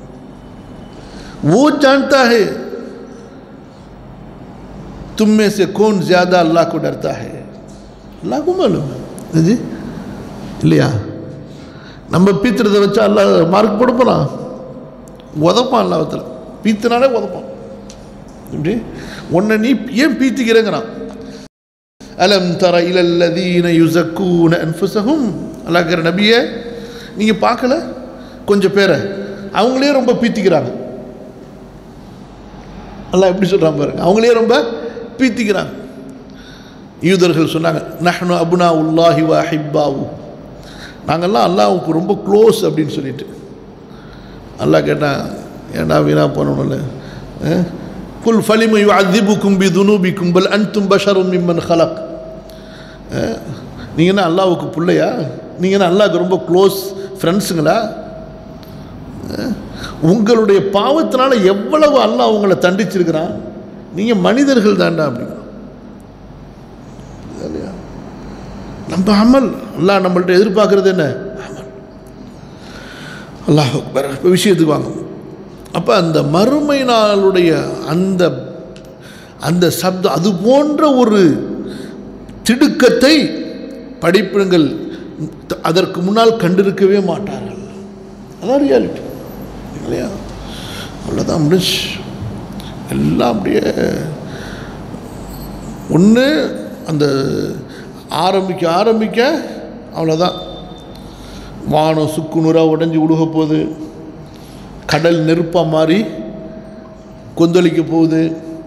वो जानता है तुम में से कौन ज्यादा अल्लाह को डरता है. अल्लाह को मालूम है जी. இல்லையா? நம்ம பீத்துறதை வச்சா அல்லாஹ் மார்க் போட போறான், உதப்பான். அல்லாஹ்வுத்தாலா பீத்துனாலே உதப்பான். இப்படி உன்னை நீ ஏன் பீத்திக்கிறேங்கிறான். அலம் தர இலல்லதீன யுஸக்கூன அன்ஃபுஸஹும், அல்லாஹ்கிற நபியே நீங்கள் பார்க்கல கொஞ்சம் பேரை, அவங்களே ரொம்ப பீத்திக்கிறாங்க. அல்லாஹ் எப்படி சொல்கிறான் பாருங்க, அவங்களே ரொம்ப பீத்திக்கிறாங்க. யூதர்கள் சொன்னாங்க நஹ்னு அப்னா உல்லாஹி வ அஹிப்பாஹு, நாங்கள்லாம் அல்லாஹ்வுக்கு ரொம்ப க்ளோஸ் அப்படின்னு சொல்லிட்டு. அல்லாஹ் கேட்டான், ஏன்னா வீணாக போனோம்ல, குல் ஃபலிம யுஅذிபுக்கும் பிதுனூபிக்கும் பல் அன்தும் பஷரும் மிம்மன் ஹலக். நீங்கள் என்ன அல்லாஹ்வுக்கு பிள்ளையா? நீங்கள் என்ன அல்லாஹ்வுக்கு ரொம்ப க்ளோஸ் ஃப்ரெண்ட்ஸுங்களா? உங்களுடைய பாவத்தினால எவ்வளவு அல்லாஹ் உங்களை தண்டிச்சிருக்கிறான், நீங்கள் மனிதர்கள் தாண்டா அப்படிங்க. நம்ம அமல் அல்லாஹ் நம்மள்ட்ட எதிர்பார்க்கறது என்ன? அமல். அல்லாஹ் அக்பர். இப்போ விஷயத்துக்கு வாங்க. அப்போ அந்த மறுமை நாளுடைய அந்த அந்த சப்தம், அது போன்ற ஒரு திடுக்கத்தை படிப்பினங்கள் அதற்கு முன்னால் கண்டிருக்கவே மாட்டார்கள். அதான் ரியாலிட்டி இல்லையா? அவ்வளோதான் முடிச்சு. எல்லாம் அப்படியே ஒன்று அந்த ஆரம்பிக்க ஆரம்பிக்க அவ்வளோதான். வானம் சுக்கு நூறாக உடஞ்சி உடுக போகுது, கடல் நெருப்பாக மாறி கொந்தளிக்க போகுது,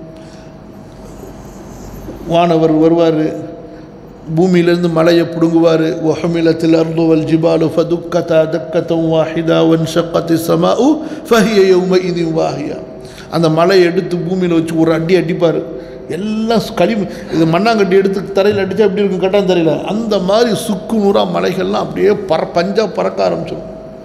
வானவர் வருவார், பூமியிலேருந்து மலையை பிடுங்குவார். வஹமிலத்தில் அர்துவல் ஜிபாலு ஃபதுக்கதா தக்கத்தம் வாஹிதா வன்ஷக்கத்தி சமாஉ ஃபஹிய யௌமஇதி வாஹியா. அந்த மலையை எடுத்து பூமியில் வச்சு ஒரு அடி அடிப்பார், எல்லாம் களி, இது மண்ணாங்கட்டி எடுத்து தரையில் அடித்தா எப்படி இருக்கும் கட்டான் தரையில், அந்த மாதிரி சுக்கு நூறா மலைகள்லாம் அப்படியே பற பஞ்சா பறக்க ஆரம்பிச்சிடும்.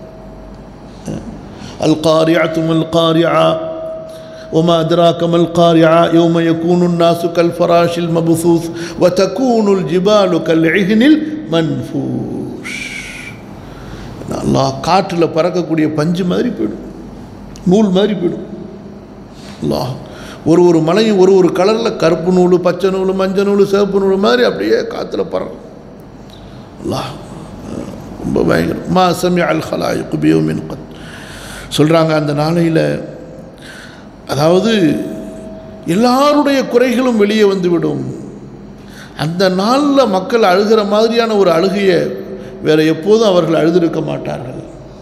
அல் காரிஅத்து மல் காரிஅ وما أدراك ما القارعة يوم يكون الناس كالفراش المبثوث وتكون الجبال كالعهن المنفوش. அல்லாஹ் காற்றில் பறக்கக்கூடிய பஞ்சு மாதிரி போயிடும், நூல் மாதிரி போயிடும். அல்லாஹ் ஒரு ஒரு மலையும் ஒரு ஒரு கலரில் கருப்பு நூல், பச்சை நூல், மஞ்சள் நூல், சிவப்பு நூல் மாதிரி அப்படியே காற்றுல பறக்கும். அல்லாஹ் ரொம்ப பயங்கரம். மா சமிஅ அல் ஹலாயிக் பியௌமின் கத் சொல்கிறாங்க. அந்த நாளையில் அதாவது எல்லாருடைய குறைகளும் வெளியே வந்துவிடும். அந்த நாளில் மக்கள் அழுகிற மாதிரியான ஒரு அழுகையை வேறு எப்போதும் அவர்கள் அழுதிருக்க மாட்டார்கள்.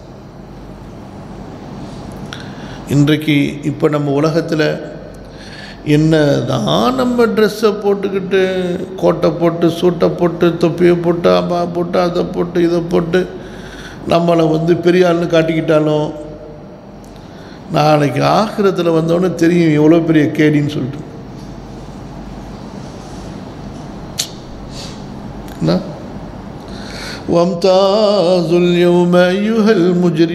இன்றைக்கு இப்போ நம்ம உலகத்தில் என்ன தான் நம்ம ட்ரெஸ்ஸை போட்டுக்கிட்டு, கோட்டை போட்டு, சூட்டை போட்டு, தொப்பியை போட்டு, அம்மா போட்டு, அதை போட்டு, இதை போட்டு நம்மளை வந்து பெரிய ஆள்னு காட்டிக்கிட்டாலும் நாளைக்கு ஆகிரத்தில் வந்தோடனே தெரியும் எவ்வளோ பெரிய கேடின்னு சொல்லிட்டு. வம்தாஸுல் யௌம அய்யுஹல்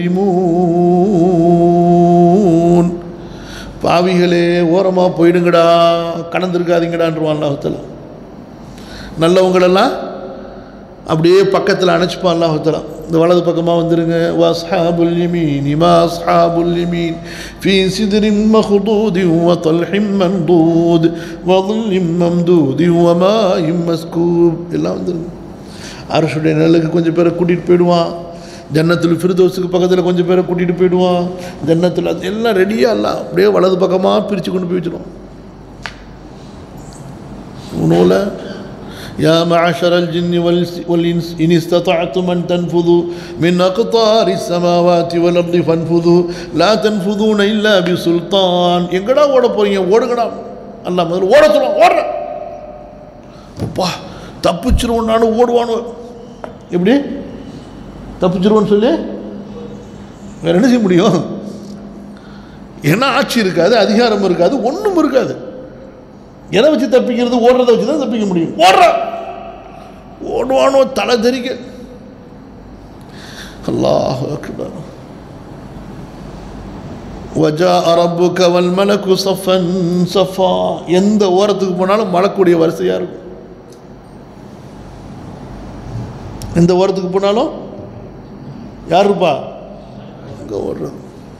முஜ்ரிமூன், பாவிகளே ஓரமாக போயிடுங்கடா, கடந்திருக்காதீங்கடான்றான் அல்லாஹ் தஆலா. நல்லவங்களெல்லாம் அப்படியே பக்கத்தில் அணைச்சிப்பான் அல்லாஹ் தஆலா. இந்த வலது பக்கமாக வந்துருங்க. வஸ்ஹாபுல் யமீன் மா அஸ்ஹாபுல் யமீன் ஃபீ சித்ரின் மக்தூதின் வ தல்ஹின் மம்தூத் வ ظில்லின் மம்தூத் வ மாஇன் மஸ்கூப். எல்லாம் வந்துருங்க. அரசுடைய நிழலுக்கு கொஞ்சம் பேரை கூட்டிகிட்டு போயிடுவான். ஜன்னத்துல் ஃபிர்தௌஸுக்கு பக்கத்தில் கொஞ்சம் பேரை கூட்டிகிட்டு போயிடுவான். ஜன்னத்தில் அது எல்லாம் ரெடியாக இல்லை, அப்படியே வலது பக்கமாக பிரித்து கொண்டு போய் வச்சிடும். உணவுல يا معشر الجن والإنس إن استطعتم أن تنفذوا من أقطار السماوات والأرض فانفذوا لا تنفذون إلا بسلطان. எங்கடா ஓட போறீங்க? ஓடுங்கடா. அல்லாஹ் முதல்ல ஓட சொல்லுவான். ஓடுற அப்பா தப்பிச்சிருவோம், நானும் ஓடுவானு. எப்படி தப்பிச்சிருவோன்னு சொல்லி வேற என்ன செய்ய முடியும்? ஏன்னா ஆட்சி இருக்காது, அதிகாரம் இருக்காது, ஒன்றும் இருக்காது. எதை வச்சு தப்பிக்கிறது? ஓடுறதை வச்சு தான் தப்பிக்க முடியும். ஓடுற ஓடுவானோ தலை தெரிக்க. அல்லாஹ் அக்பர். வஜாஅ ரப்புக வல் மலக்கு ஸஃபன் ஸஃபா. எந்த ஓரத்துக்கு போனாலும் மலக்குடைய வரிசையா இருக்கும். எந்த ஓரத்துக்கு போனாலும் யார் இருப்பா? அங்கே ஓடுறது.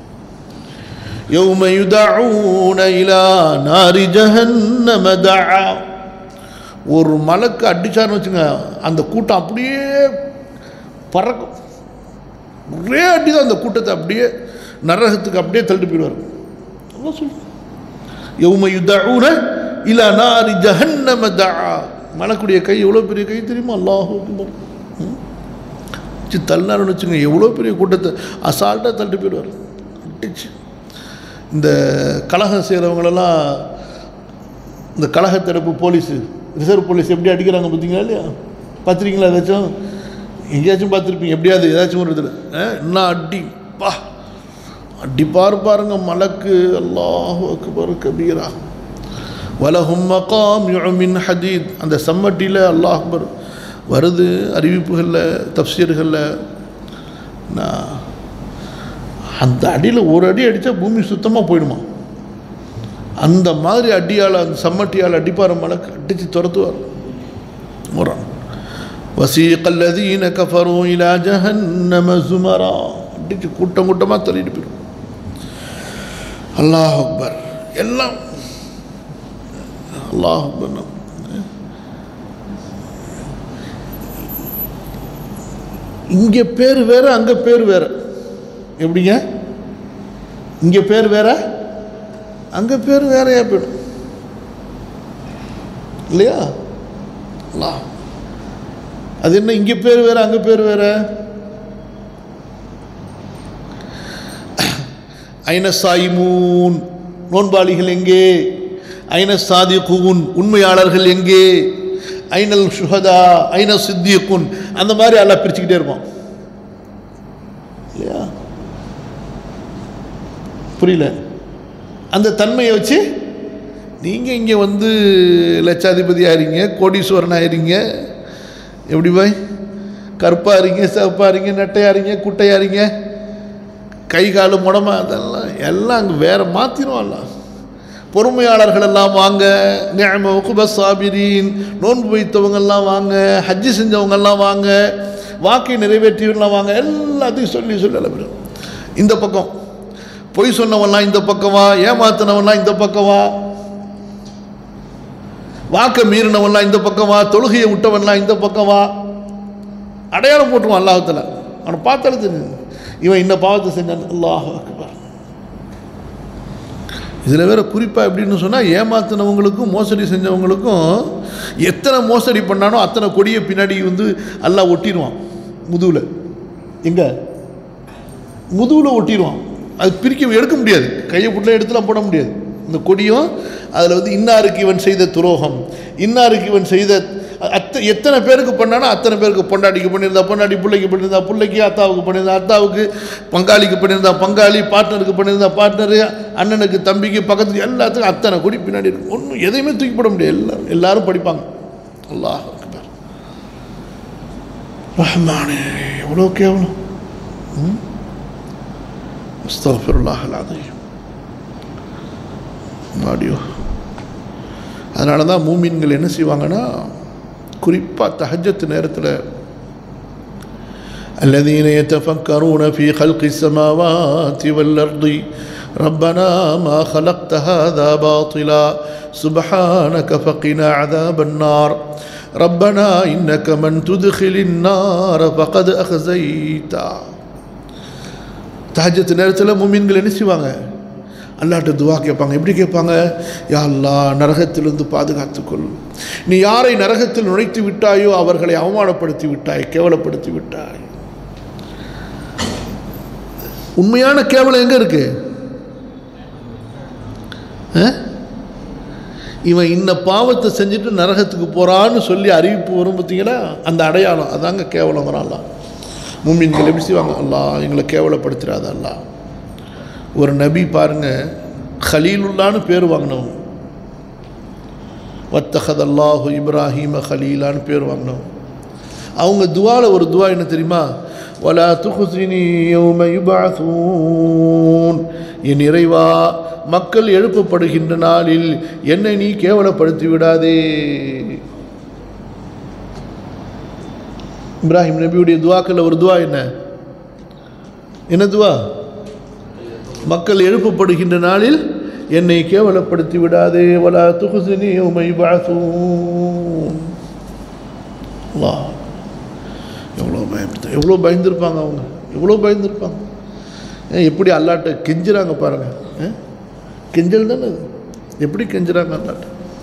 يوم يدعون إلى نار جهنم دعا. ஒரு மலக்கு அடிச்சார்னு வச்சுங்க, அந்த கூட்டம் அப்படியே பறக்கும். ஒரே அடி தான் அந்த கூட்டத்தை அப்படியே நரகத்துக்கு அப்படியே தள்ளிட்டு போயிடுவார். யௌம யுதஊன இலா நாரி ஜஹன்னம தஆ. மலக்குடைய கை எவ்வளோ பெரிய கை தெரியுமா? அல்லாஹு அக்பர். தள்ளினாருன்னு வச்சுங்க, எவ்வளோ பெரிய கூட்டத்தை அசால்ட்டாக தள்ளிட்டு போயிடுவார். அடிச்சு இந்த கலகம் செய்கிறவங்களெல்லாம், இந்த கலகத்தடுப்பு போலீஸு, ரிசர்வ் போலீஸ் எப்படி அடிக்கிறாங்க பார்த்தீங்களா இல்லையா? பார்த்துருக்கீங்களா? ஏதாச்சும் எங்கேயாச்சும் பார்த்துருப்பீங்க. எப்படியாவது ஏதாச்சும் ஒரு இதில் என்ன அடி பா அடிப்பார் பாருங்க மலக்கு. அல்லாஹு அக்பர் கபீரா. வலஹும் மகாமிஉ மின் ஹதீத். அந்த சம்மட்டியில் அல்லாஹ் அக்பர் வருது அறிவிப்புகளில், தஃப்சீர்களில். நான் அந்த அடியில் ஒரு அடி அடித்தா பூமி சுத்தமாக போயிடுமா? அந்த மாதிரி அடியால், அந்த சம்மட்டியால் அடிப்பார் மலக்கு. அடித்து துரத்துவார். முறான் வசீகல்லதீன கஃபரு இலா ஜஹன்னம ஸுமரா. அடித்து கூட்டம் கூட்டமாக தள்ளிட்டு போயிடும். அல்லாஹ் அக்பர். எல்லாம் அல்லாஹ் அக்பர். இங்கே பேர் வேற, அங்கே பேர் வேற. எப்படிங்க? இங்கே பேர் வேற, அங்கே பேர் வேறையா போயிடும் இல்லையா? அல்லாஹ். அது என்ன இங்கே பேர் வேற அங்கே பேர் வேற? ஐன சாயிமூன், நோன்பாளிகள் எங்கே? ஐன சாதிகூன், உண்மையாளர்கள் எங்கே? ஐனல் ஷுஹதா, ஐன சித்தியக்குன். அந்த மாதிரி எல்லாம் பிரிச்சுக்கிட்டே இருப்போம் இல்லையா? புரியல? அந்த தன்மையை வச்சு நீங்கள் இங்கே வந்து லட்சாதிபதி ஆகிறீங்க, கோடீஸ்வரன் ஆகிறீங்க. எப்படி பாய்? கருப்பாகிறீங்க, சிவப்பாகிறீங்க, நட்டையாகிறீங்க, குட்டையாகிறீங்க, கை காலு முடமா, அதெல்லாம் எல்லாம் அங்கே வேறு மாற்றிடுவான்ல. பொறுமையாளர்கள் எல்லாம் வாங்க, நிஅம உக்பஸ் சாபிரீன், நோன்பு வைத்தவங்கெல்லாம் வாங்க, ஹஜ்ஜி செஞ்சவங்கெல்லாம் வாங்க, வாக்கை நிறைவேற்றியவங்களாம் வாங்க. எல்லாத்தையும் சொல்லி சொல்லி இந்த பக்கம் பொய் சொன்னவன்லாம் இந்த பக்கமா, ஏமாத்தினவன்லாம் இந்த பக்கமா, வாக்க மீறினவன்லாம் இந்த பக்கமா, தொழுகையை விட்டவன்லாம் இந்த பக்கமா. அடையாளம் போட்டுருவான் அல்லாஹ்வுத்தாலா. அவனை பார்த்தாலே தெரியும் இவன் இந்த பாவத்தை செஞ்சான். அல்லாஹ் அக்பர். இதில் வேற குறிப்பாக எப்படின்னு சொன்னால், ஏமாத்தினவங்களுக்கும் மோசடி செஞ்சவங்களுக்கும் எத்தனை மோசடி பண்ணானோ அத்தனை கொடியை பின்னாடி வந்து அல்லாஹ் ஒட்டிடுவான் முதுவில். எங்கே? முதுவில் ஒட்டிடுவான். அது பிரிக்க எடுக்க முடியாது, கையை புட்டில் எடுத்துலாம் போட முடியாது. இந்த கொடியும் அதில் வந்து இன்னாருக்கு இவன் செய்த துரோகம், இன்னாருக்கு இவன் செய்த அத்த எத்தனை பேருக்கு பண்ணானோ அத்தனை பேருக்கு, பொண்டாட்டிக்கு பண்ணியிருந்தா பொண்டாட்டி, பிள்ளைக்கு பண்ணியிருந்தா பிள்ளைக்கு, அத்தாவுக்கு பண்ணியிருந்தா அத்தாவுக்கு, பங்காளிக்கு பண்ணியிருந்தா பங்காளி, பார்ட்னருக்கு பண்ணியிருந்தா பார்ட்னரு, அண்ணனுக்கு, தம்பிக்கு, பக்கத்துக்கு, எல்லாத்துக்கும் அத்தனை கொடி பின்னாடி இருக்கும். ஒன்றும் எதையுமே தூக்கி போட முடியாது. எல்லாரும் எல்லாரும் படிப்பாங்க. அல்லாஹ் அக்பர். ரஹ்மானே, எவ்வளோ கேவலம். அஸ்தக்ஃபிருல்லாஹ் அல்-அஸீம். ஆடியோ. அதனால தான் மூமின்கள் என்ன செய்வாங்கன்னா, குறிப்பாக தஹஜ்ஜத் நேரத்தில் الذين يتفكرون في خلق السماوات والأرض ربنا ما خلقت هذا باطلا سبحانك فقنا عذاب النار ربنا إنك من تدخل النار فقد أخزيته. தஹஜ்ஜத் நேரத்தில் மூமின்கள் என்ன செய்வாங்க? அல்லாஹ்ட்ட துவா கேட்பாங்க. எப்படி கேட்பாங்க? யா அல்லாஹ், நரகத்திலிருந்து பாதுகாத்துக்கொள். நீ யாரை நரகத்தில் நுழைத்து விட்டாயோ அவர்களை அவமானப்படுத்தி விட்டாய், கேவலப்படுத்தி விட்டாய். உண்மையான கேவலம் எங்கே இருக்கு? இவன் இன்ன பாவத்தை செஞ்சுட்டு நரகத்துக்கு போறான்னு சொல்லி அறிவிப்பு வரும் பார்த்தீங்களா? அந்த அடையாளம் அதாங்க கேவலம். அல்லாஹ் மூமின்கள் எப்படி செய்வாங்க? அல்லாஹ் எங்களை கேவலப்படுத்துறாத அல்லாஹ். ஒரு நபி பாருங்க, ஹலீலுல்லான்னு பேர் வாங்கினவங்க. வத்தஹத் அல்லாஹு இப்ராஹீம ஹலீலான்னு பேர் வாங்கினவங்க. அவங்க துவாவில் ஒரு துவா என்ன தெரியுமா? வலா துஹ்ஸினி யௌம யுபஅஸூன். என் இறைவா, மக்கள் எழுப்பப்படுகின்ற நாளில் என்னை நீ கேவலப்படுத்தி விடாதே. இப்ராஹிம் நபியுடைய துவாக்களில் ஒரு துவா என்ன? என்ன துவா? மக்கள் எழுப்பப்படுகின்ற நாளில் என்னை கேவலப்படுத்தி விடாதே. வலா துஹ்ஸினி யௌம யுபஅஸூன். அல்லாஹ், எவ்வளோ பயப்படுத்த எவ்வளோ பயந்துருப்பாங்க அவங்க, எவ்வளோ பயந்துருப்பாங்க. எப்படி அல்லாட்ட கெஞ்சுறாங்க பாருங்கள். கெஞ்சல் தானே அது. எப்படி கெஞ்சுறாங்க அல்லாஹ்ட்ட.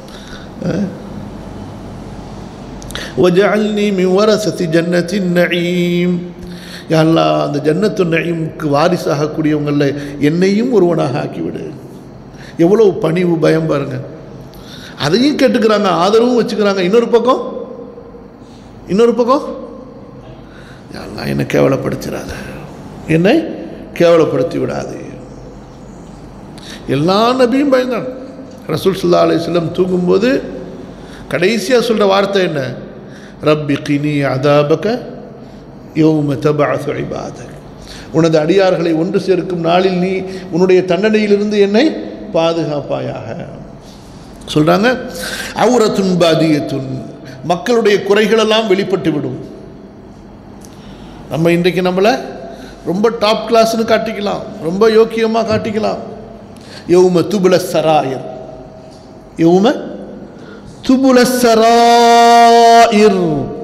வஜஅல்னி மின் வரஸதி ஜன்னத்தின் நஈம், யா அல்லாஹ் அந்த ஜன்னத்து நஈமுக்கு வாரிசாகக்கூடியவங்கள என்னையும் ஒருவனாக ஆக்கிவிடு. எவ்வளோ பணிவு பயம் பாருங்க. அதையும் கேட்டுக்கிறாங்க, ஆதரவும் வச்சுக்கிறாங்க. இன்னொரு பக்கம் இன்னொரு பக்கம் யா அல்லாஹ் என்னை கேவலப்படுத்திடாத, என்னை கேவலப்படுத்தி விடாது. எல்லா நபியும் பயந்தாங்க. ரசூல் ஸல்லல்லாஹு அலைஹி வஸல்லம் தூங்கும்போது கடைசியாக சொல்கிற வார்த்தை என்ன? ரப்பி கினி அதாபக யௌம தபஅஸு இபாதக், உனது அடியார்களை ஒன்று சேர்க்கும் நாளில் நீ உன்னுடைய தண்டனையிலிருந்து என்னை பாதுகாப்பாயாக சொல்கிறாங்க. அவுரத்துன் பாதியத்துன், மக்களுடைய குறைகளெல்லாம் வெளிப்பட்டு விடும். நம்ம இன்றைக்கு நம்மளை ரொம்ப டாப் கிளாஸ்னு காட்டிக்கலாம், ரொம்ப யோக்கியமாக காட்டிக்கலாம். யௌம துபுல சராயிர், யௌம துபுல சராயிர்,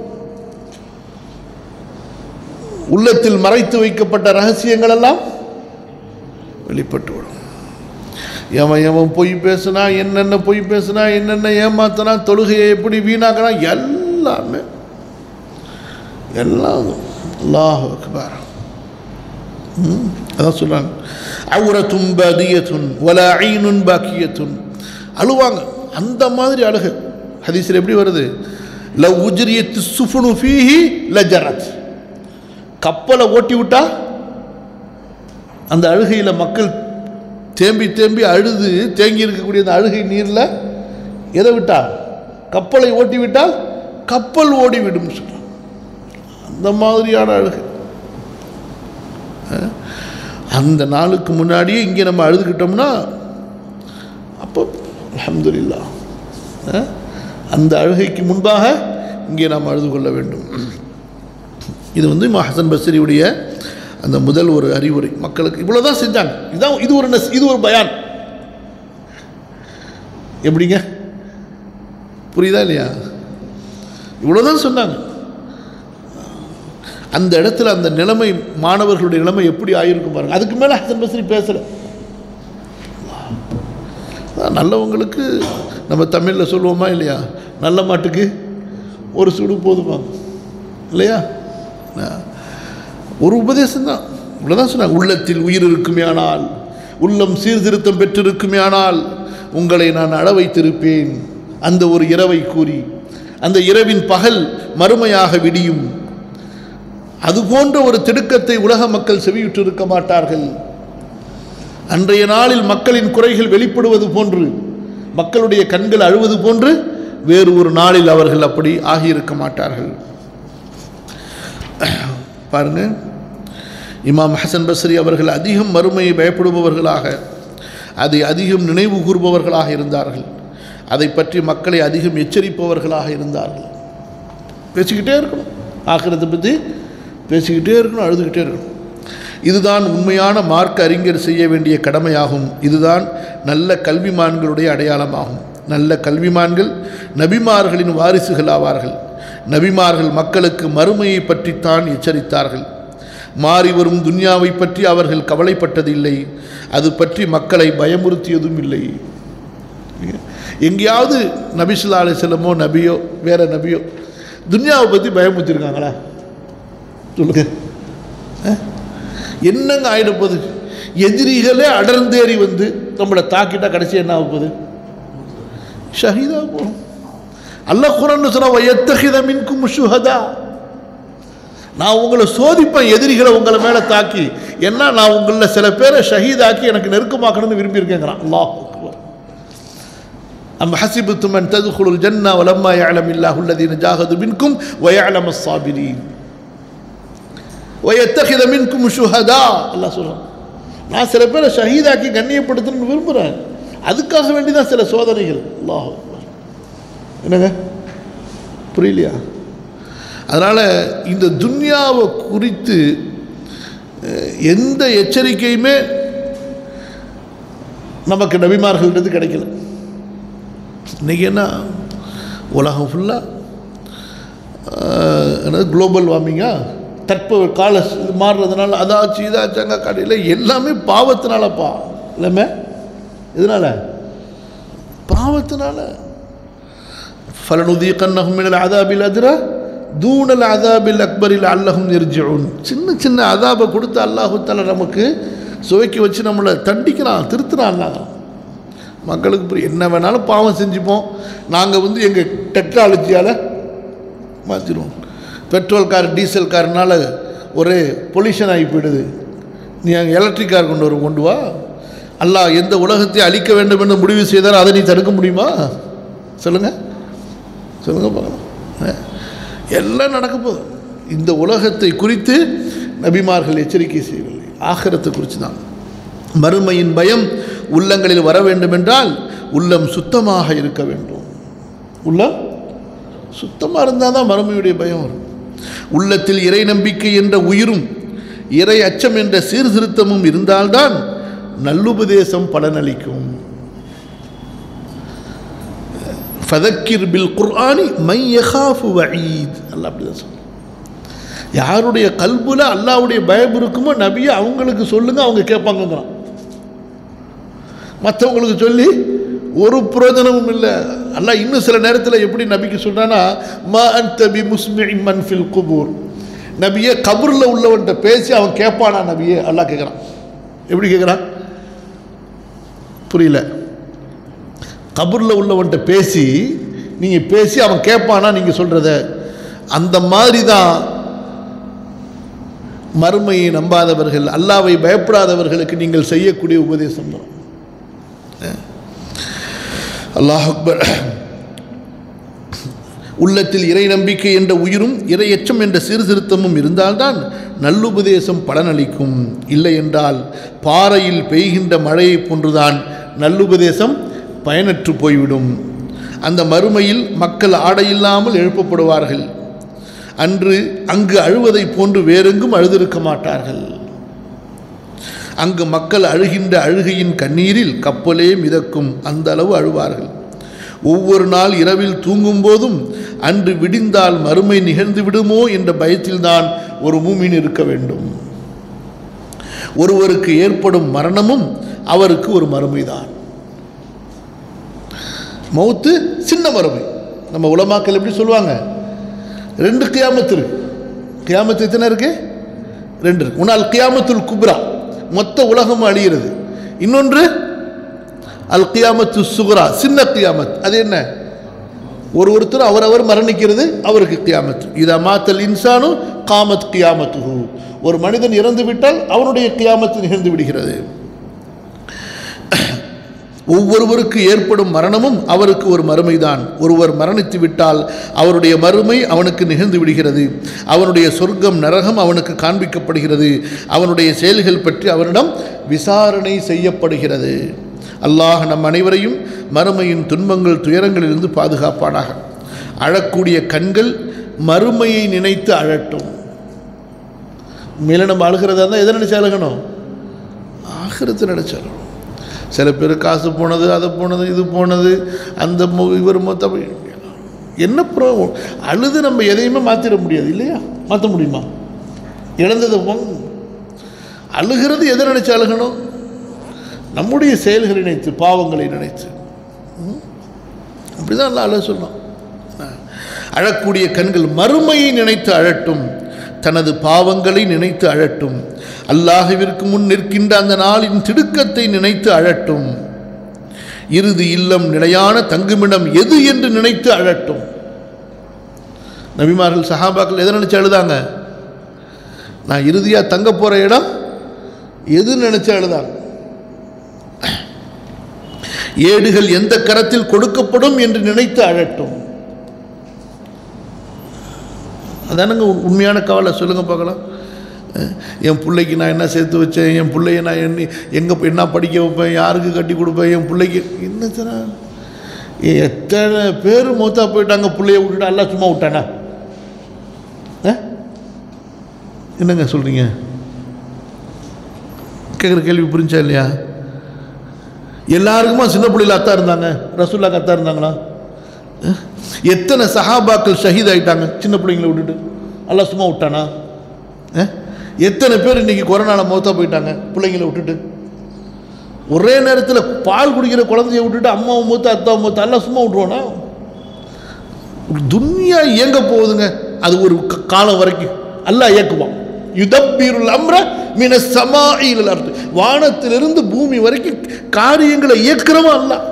உள்ளத்தில் மறைத்து வைக்கப்பட்ட ரகசியங்கள் எல்லாம் வெளிப்பட்டு விடும். எவன் எவன் பொய் பேசுனா, என்னென்ன பொய் பேசுனா, என்னென்ன ஏமாத்தினா, தொழுகையை எப்படி வீணாக்கினா, எல்லாமே எல்லாம் அல்லாஹ் அக்பர். அதான் சொல்றாங்க அவுரத்துன் பாதியத்துன் வலா ஐனுன் பாக்கியத்துன், அழுவாங்க. அந்த மாதிரி அழுக ஹதீஸில் எப்படி வருது? லவ் உஜ்ரியத் சுஃபுனு ஃபீஹி லஜரத், கப்பலை ஓட்டி விட்டா அந்த அழுகையில் மக்கள் தேம்பி தேம்பி அழுது தேங்கி இருக்கக்கூடிய அந்த அழுகை நீரில் எதை விட்டால், கப்பலை ஓட்டி விட்டால் கப்பல் ஓடிவிடும் சொல்கிறாங்க. அந்த மாதிரியான அழுகை. அந்த நாளுக்கு முன்னாடியே இங்கே நம்ம அழுதுகிட்டோம்னா அப்போ அல்ஹம்துலில்லாஹ், அந்த அழுகைக்கு முன்பாக இங்கே நாம் அழுது கொள்ள வேண்டும். இது வந்து இமாம் ஹசன் பஸ்ரியுடைய அந்த முதல் ஒரு அறிவுரை மக்களுக்கு. இவ்வளோதான் செஞ்சாங்க. இதுதான் இது ஒரு நஸ், இது ஒரு பயான். எப்படிங்க புரியுதா இல்லையா? இவ்வளோதான் சொன்னாங்க. அந்த இடத்துல அந்த நிலைமை, மாணவர்களுடைய நிலைமை எப்படி ஆகியிருக்கும் பாருங்க. அதுக்கு மேலே ஹசன் பஸ்ரி பேசலை. நல்லவங்களுக்கு நம்ம தமிழில் சொல்லுவோமா இல்லையா, நல்ல மாட்டுக்கு ஒரு சுடு போதுமா இல்லையா? ஒரு உபதேசம் தான். இவ்வளோதான் சொன்னாங்க. உள்ளத்தில் உயிர் இருக்குமே ஆனால், உள்ளம் சீர்திருத்தம் பெற்றிருக்குமே ஆனால் உங்களை நான் அழ வைத்திருப்பேன் அந்த ஒரு இரவை கூறி. அந்த இரவின் பகல் மறுமையாக விடியும். அதுபோன்ற ஒரு திடுக்கத்தை உலக மக்கள் செவியுற்று இருக்க மாட்டார்கள். அன்றைய நாளில் மக்களின் குறைகள் வெளிப்படுவது போன்று, மக்களுடைய கண்கள் அழுவது போன்று வேறு ஒரு நாளில் அவர்கள் அப்படி ஆகியிருக்க மாட்டார்கள். பாருங்க, இமாம் ஹசன் பஸ்ரி அவர்கள் அதிகம் மறுமையை பயப்படுபவர்களாக, அதை அதிகம் நினைவு கூறுபவர்களாக இருந்தார்கள். அதை பற்றி மக்களை அதிகம் எச்சரிப்பவர்களாக இருந்தார்கள். பேசிக்கிட்டே இருக்கணும், ஆகிரத்தை பற்றி பேசிக்கிட்டே இருக்கணும், அழுதுகிட்டே இருக்கணும். இதுதான் உண்மையான மார்க்க அறிஞர் செய்ய வேண்டிய கடமையாகும். இதுதான் நல்ல கல்விமான்களுடைய அடையாளமாகும். நல்ல கல்விமான்கள் நபிமார்களின் வாரிசுகள் ஆவார்கள். நபிமார்கள் மக்களுக்கு மறுமையை பற்றித்தான் எச்சரித்தார்கள். மாறி வரும் துன்யாவை பற்றி அவர்கள் கவலைப்பட்டதில்லை. அது பற்றி மக்களை பயமுறுத்தியதும் இல்லை. எங்கேயாவது நபி ஸல்லல்லாஹு அலைஹி வஸல்லமோ நபியோ வேற நபியோ துன்யாவை பற்றி பயமுறுத்திருக்காங்களா? சொல்லுங்க. என்னங்க ஆயிடப்போகுது? எதிரிகளே அடர்ந்தேறி வந்து நம்மளை தாக்கிட்டா கடைசி என்ன ஆக போகுது? ஷஹீதா போகும். அல்லாஹ் குர்ஆன்ல சொல்றான், வயத்தஹித மின்கும் ஷுஹதா, நான் உங்களை சோதிப்பேன் எதிரிகளை உங்களை மேலே தாக்கி. ஏன்னா நான் உங்களில் சில பேரை ஷஹீதாக்கி எனக்கு நெருக்கமாக்கணும்னு விரும்பியிருக்கேங்கிறான். அல்லாஹ் அக்பர். அம் ஹஸிபத்தும் அன் தத்குலுல் ஜன்னத வலம்மா யஅலமில்லாஹு அல்லதீன ஜாஹது மின்கும் வயஅலமஸ் ஸாபிரீன் வயத்தஹித மின்கும் ஷுஹதா. அல்லாஹ் சொல்றான், நான் சில பேரை ஷஹீதாக்கி கண்ணியப்படுத்தணும்னு விரும்புகிறேன். அதுக்காக வேண்டிதான் சில சோதனைகள். அல்லாஹ் அக்பர். என்னங்க புரியலையா? அதனால் இந்த துன்யாவை குறித்து எந்த எச்சரிக்கையுமே நமக்கு நபிமார்கள்ன்றது கிடைக்கல. இன்றைக்கி என்ன உலகம் ஃபுல்லாக என்னது குளோபல் வார்மிங்கா, தட்ப கால இது மாறுறதுனால அதாச்சு இதாச்சாங்க கடையில் எல்லாமே பாவத்தினாலப்பா. எல்லாமே இதனால் பாவத்தினால. ஃபலனுதீகன்னஹும் மினல் அஸாபில் அத்னா தூனல் அஸாபில் அக்பரில் அல்லஹும் யர்ஜிஊன். சின்ன சின்ன அஸாபை கொடுத்து அல்லாஹ் தஆலா நமக்கு சுவைக்கு வச்சு நம்மளை தண்டிக்கிறான், திருத்துறான். அல்லாஹ் மக்களுக்கு புரியும். என்ன வேணாலும் பாவம் செஞ்சுப்போம், நாங்கள் வந்து எங்கள் டெக்னாலஜியால் மாற்றிடுவோம். பெட்ரோல் கார் டீசல் கார்னால ஒரே பொல்யூஷன் ஆகி போயிடுது, நீ அங்கே எலக்ட்ரிக் கார் கொண்டு வர கொண்டு வா. அல்லாஹ் எந்த உலகத்தை அழிக்க வேண்டும் என்று முடிவு செய்தால் அதை நீ தடுக்க முடியுமா? சொல்லுங்கள் சொல்லுங்கள் பார்க்கலாம். எல்லாம் நடக்க போகுது. இந்த உலகத்தை குறித்து நபிமார்கள் எச்சரிக்கை செய்யவில்லை, ஆகிரத்தை குறித்து தான். மறுமையின் பயம் உள்ளங்களில் வர வேண்டும் என்றால் உள்ளம் சுத்தமாக இருக்க வேண்டும். உள்ளம் சுத்தமாக இருந்தால் தான் மறுமையுடைய பயம் வரும். உள்ளத்தில் இறை நம்பிக்கை என்ற உயிரும் இறை அச்சம் என்ற சீர்திருத்தமும் இருந்தால்தான் நல்லுபதேசம் பலனளிக்கும். ஃபதக்கிர் பில் குர்ஆனி மை யகாஃபு வஈத். அல்லாஹ் அப்படிதான் சொல்றான். யாருடைய கல்புல அல்லாஹ்வுடைய பயம் இருக்குமோ நபியை அவங்களுக்கு சொல்லுங்க, அவங்க கேட்பாங்கங்கிறான். மற்றவங்களுக்கு சொல்லி ஒரு பிரயோஜனமும் இல்லை. அல்லாஹ் இன்னும் சில நேரத்தில் எப்படி நபிக்கு சொல்றானா, மா அன்த பி முஸ்மிஇன் மன் ஃபில் குபூர். நபியே கபூரில் உள்ளவன்கிட்ட பேசி அவன் கேட்பானா நபியே? அல்லாஹ் கேட்குறான். எப்படி கேட்குறான் புரியல. கபூரில் உள்ளவன்கிட்ட பேசி நீங்கள் பேசி அவன் கேட்பானா நீங்கள் சொல்கிறத? அந்த மாதிரி தான் மறுமையை நம்பாதவர்கள், அல்லாஹ்வை பயப்படாதவர்களுக்கு நீங்கள் செய்யக்கூடிய உபதேசம் தான். அல்லாஹ் அக்பர். உள்ளத்தில் இறை நம்பிக்கை என்ற உயிரும் இறையச்சம் என்ற சீர்திருத்தமும் இருந்தால்தான் நல்லுபதேசம் பலனளிக்கும். இல்லை என்றால் பாறையில் பெய்கின்ற மழையை போன்றுதான் நல்லுபதேசம் பயனற்று போய்விடும். அந்த மறுமையில் மக்கள் ஆடையில்லாமல் எழுப்பப்படுவார்கள். அன்று அங்கு அழுவதை போன்று வேறெங்கும் அழுதிருக்க மாட்டார்கள். அங்கு மக்கள் அழுகின்ற அழுகையின் கண்ணீரில் கப்பலே மிதக்கும், அந்த அளவு அழுவார்கள். ஒவ்வொரு நாள் இரவில் தூங்கும் போதும் அன்று விடிந்தால் மறுமை நிகழ்ந்து விடுமோ என்ற பயத்தில்தான் ஒரு மூமின் இருக்க வேண்டும். ஒருவருக்கு ஏற்படும் மரணமும் அவருக்கு ஒரு மறுமைதான். மௌத்து சின்ன மறுமை. நம்ம உலமாக்கள் எப்படி சொல்லுவாங்க, ரெண்டு கியாமத்து இருக்கு. கியாமத்து எத்தனை இருக்கு? ரெண்டு இருக்கு. உன்னால் கியாமத்துல் குப்ரா, மொத்த உலகமும் அழிகிறது. இன்னொன்று அல் கியாமத்து சுக்ரா, சின்ன கியாமத். அது என்ன? ஒரு ஒருத்தர் அவரவர் மரணிக்கிறது, அவருக்கு கியாமத். இதா மாத்தல் இன்சானு காமத் கியாமத்து. ஒரு மனிதன் இறந்து விட்டால் அவனுடைய கியாமத்து நிகழ்ந்து விடுகிறது. ஒவ்வொருவருக்கு ஏற்படும் மரணமும் அவருக்கு ஒரு மறுமைதான். ஒருவர் மரணித்து விட்டால் அவருடைய மறுமை அவனுக்கு நிகழ்ந்து விடுகிறது. அவனுடைய சொர்க்கம் நரகம் அவனுக்கு காண்பிக்கப்படுகிறது. அவனுடைய செயல்கள் பற்றி அவனிடம் விசாரணை செய்யப்படுகிறது. அல்லாஹ் நம் அனைவரையும் மறுமையின் துன்பங்கள் துயரங்களிலிருந்து பாதுகாப்பானாக. அழக்கூடிய கண்கள் மறுமையை நினைத்து அழட்டும். மேலே நம்ம அழுகிறதா இருந்தால் எதை நினைச்சு அழுகணும்? ஆகிரத்தை நினைச்சு அழணும். சில பேர் காசு போனது, அது போனது, இது போனது, அந்த இவர் மொத்தம் என்ன ப்ரோ அழுது நம்ம எதையுமே மாற்றிட முடியாது இல்லையா? மாற்ற முடியுமா? இழந்தது அழுகிறது எதை நினைச்சு அழுகணும்? நம்முடைய செயல்களை நினைத்து, பாவங்களை நினைத்து. அப்படிதான் அல்ல அழ சொன்னோம். அழக்கூடிய கண்கள் மறுமையை நினைத்து அழட்டும், தனது பாவங்களை நினைத்து அழட்டும். அல்லாஹ்விற்கு முன் நிற்கின்ற அந்த நாளின் திடுக்கத்தை நினைத்து அழட்டும். இறுதி இல்லம் நிலையான தங்குமிடம் எது என்று நினைத்து அழட்டும். நபிமார்கள் சஹாபாக்கள் எதை நினைச்சு அழுதாங்க? நான் இறுதியாக தங்க போகிற இடம் எது நினைச்சு அழுதாங்க? ஏடுகள் எந்த கரத்தில் கொடுக்கப்படும் என்று நினைத்து அழட்டும். அதானுங்க உண்மையான கவலை. சொல்லுங்க பார்க்கலாம். என் பிள்ளைக்கு நான் என்ன சேர்த்து வச்சேன், என் பிள்ளைய நான் எண்ணி எங்கே என்ன படிக்க வைப்பேன், யாருக்கு கட்டி கொடுப்பேன், என் பிள்ளைக்கு என்ன சார்? எத்தனை பேர் மூத்தா போயிட்டாங்க, பிள்ளைய விட்டுட்டா. எல்லாம் சும்மா விட்டானா? என்னங்க சொல்கிறீங்க? கேட்குற கேள்வி புரிஞ்சா இல்லையா? எல்லாருக்குமா சின்ன பிள்ளைல அத்தா இருந்தாங்க? ரசூலுல்லாஹ் அத்தா இருந்தாங்களா? எத்தனை சஹாபாக்கள் ஷஹீத் ஆகிட்டாங்க சின்ன பிள்ளைங்களை விட்டுட்டு? அல்லாஹ் சும்மா விட்டானா? எத்தனை பேர் இன்னைக்கு கொரோனாவில் மௌத்தா போயிட்டாங்க பிள்ளைங்களை விட்டுட்டு? ஒரே நேரத்தில் பால் குடிக்கிற குழந்தைய விட்டுட்டு அம்மாவை மூத்த அத்தாவை மூத்த எல்லாம் சும்மா விட்ருவோன்னா? துன்யா இயங்க போகுதுங்க. அது ஒரு காலம் வரைக்கும் அல்லாஹ் இயக்குவான். யுதப்பீருல் அம்ர மின ஸமாஇல் அர்த், வானத்திலிருந்து பூமி வரைக்கும் காரியங்களை இயக்குறவன் அல்லாஹ்.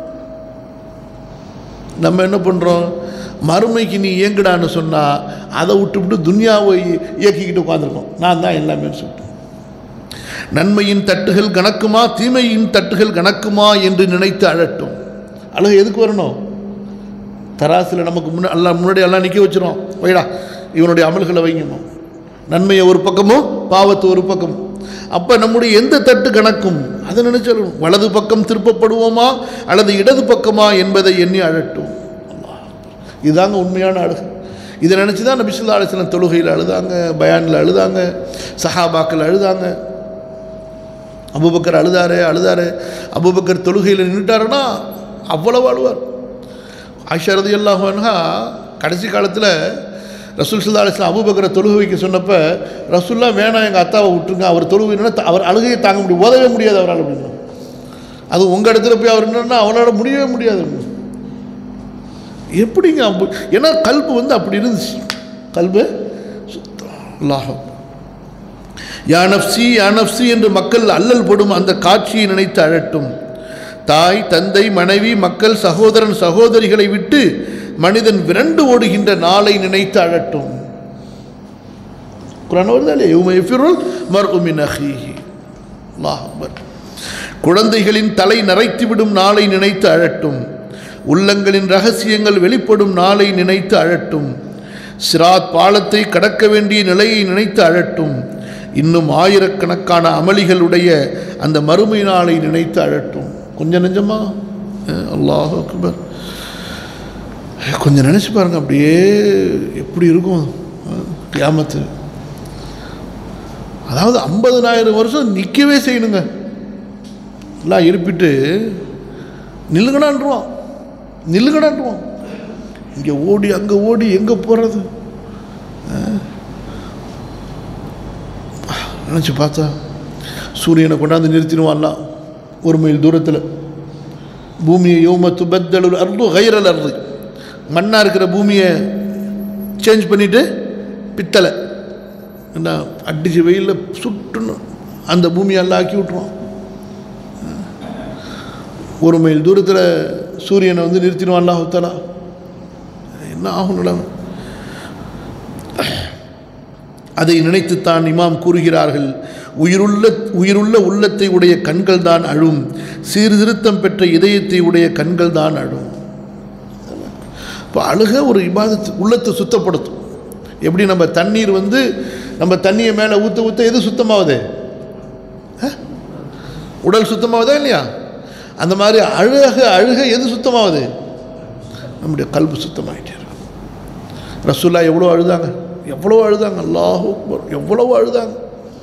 நம்ம என்ன பண்ணுறோம்? மறுமைக்கு நீ இயங்குடான்னு சொன்னால் அதை விட்டுவிட்டு துன்யாவை இயக்கிக்கிட்டு உட்காந்துருக்கோம். நான் தான் எல்லாமே சொல்லிட்டேன். நன்மையின் தட்டுகள் கணக்குமா தீமையின் தட்டுகள் கணக்குமா என்று நினைத்து அழட்டும். அழகு எதுக்கு வரணும்? தராசில் நமக்கு முன்ன எல்லாம் முன்னாடி எல்லாம் நிற்க வச்சிரும். வைடா இவனுடைய அமல்களை வைங்கணும். நன்மையை ஒரு பக்கமும் பாவத்தை ஒரு பக்கமும். அப்போ நம்முடைய எந்த தட்டு கணக்கும் அதை நினைச்சாலும் வலது பக்கம் திருப்பப்படுவோமா அல்லது இடது பக்கமா என்பதை எண்ணி அழட்டும். இதுதாங்க உண்மையான அழகு. இதை நினச்சி தான் நபி ஸல்லல்லாஹு அலைஹி வஸல்லம் தொழுகையில் அழுதாங்க, பயானில் அழுதாங்க, சஹாபாக்கள் அழுதாங்க. அபூபக்கர் அழுதாரு அழுதாரு அபூபக்கர் தொழுகையில் நின்றுட்டாருன்னா அவ்வளவு அழுவார். ஆயிஷா ரலியல்லாஹு அன்ஹா கடைசி காலத்தில் ரசூல் ஸல்லல்லாஹு அலைஹி வஸல்லம் அபூபக்கரை தொழுகை வைக்க சொன்னப்போ ரசூல்லா வேணாம் எங்கள் அத்தாவை விட்டுருங்க, அவர் தொழுகைன்னா அவர் அழுகையை தாங்க முடியும், ஓதவே முடியாது அவரால் அப்படின்னா. அது உங்கள் இடத்துல போய் அவர் என்னன்னா அவரால் முடியவே முடியாது. எப்படிங்க? ஏன்னா கல்பு வந்து அப்படி இருந்துச்சு. கல்பு அல்லாஹ் யா நஃப்ஸி யா நஃப்ஸி என்று மக்கள் அல்லல் படும் அந்த காட்சியை நினைத்து அழட்டும். தாய் தந்தை மனைவி மக்கள் சகோதரன் சகோதரிகளை விட்டு மனிதன் விரண்டு ஓடுகின்ற நாளை நினைத்து அழட்டும். குர்ஆன் வருதாலே யௌம யஃபிருல் மர்உ மின் அஹீஹி. அல்லாஹ் அக்பர். குழந்தைகளின் தலை நரைத்துவிடும் நாளை நினைத்து அழட்டும். உள்ளங்களின் ரகசியங்கள் வெளிப்படும் நாளை நினைத்து அழட்டும். சிராத் பாலத்தை கடக்க வேண்டிய நிலையை நினைத்து அழட்டும். இன்னும் ஆயிரக்கணக்கான அமளிகளுடைய அந்த மறுமை நாளை நினைத்து அழட்டும். கொஞ்சம் நெஞ்சமா? அல்லாஹ் அக்பர். கொஞ்சம் நினச்சி பாருங்க, அப்படியே எப்படி இருக்கும் கியாமத்து. அதாவது ஐம்பதனாயிரம் வருஷம் நிற்கவே செய்யணுங்க. எல்லாம் இருப்பிட்டு நில்லுங்கடான்றான் நில்லுங்கடான்றான். இங்கே ஓடி அங்கே ஓடி எங்கே போகிறது? நினச்சி பார்த்தா சூரியனை கொண்டாந்து நிறுத்திடுவான்லாம் ஒரு மைல் தூரத்தில். பூமியை யௌம துபத்தலுல் அர்து கைரல் அர்து, மண்ணாக இருக்கிற பூமியை சேஞ்ச் பண்ணிவிட்டு பித்தளை என்ன அடிச்சு வெயிலில் சுட்டுணும் அந்த பூமியெல்லாம் ஆக்கி விட்டுருவான். ஒரு மைல் தூரத்தில் சூரியனை வந்து நிறுத்திடுவான் அல்லாஹ் தஆலா. என்ன ஆகும்? அதை நினைத்துத்தான் இமாம் கூறுகிறார்கள், உயிருள்ள உயிருள்ள உள்ளத்தை உடைய கண்கள் தான் அழும், சீர்திருத்தம் பெற்ற இதயத்தை உடைய கண்கள் தான் அழும். இப்போ அழுக ஒரு இபாதத்து, உள்ளத்தை சுத்தப்படுத்தும். எப்படி நம்ம தண்ணீர் வந்து நம்ம தண்ணியை மேலே ஊற்ற ஊற்ற எது சுத்தமாகுது? உடல் சுத்தமாகுதா இல்லையா? அந்த மாதிரி அழுக அழுக எது சுத்தமாகுது? நம்முடைய கல்பு சுத்தமாகிட்டே இருக்கும். ரசூலுல்லாஹ் எவ்வளோ அழுதாங்க, எவ்வளோ அழுதாங்க, அல்லாஹ் அக்பர், எவ்வளோ அழுதாங்க.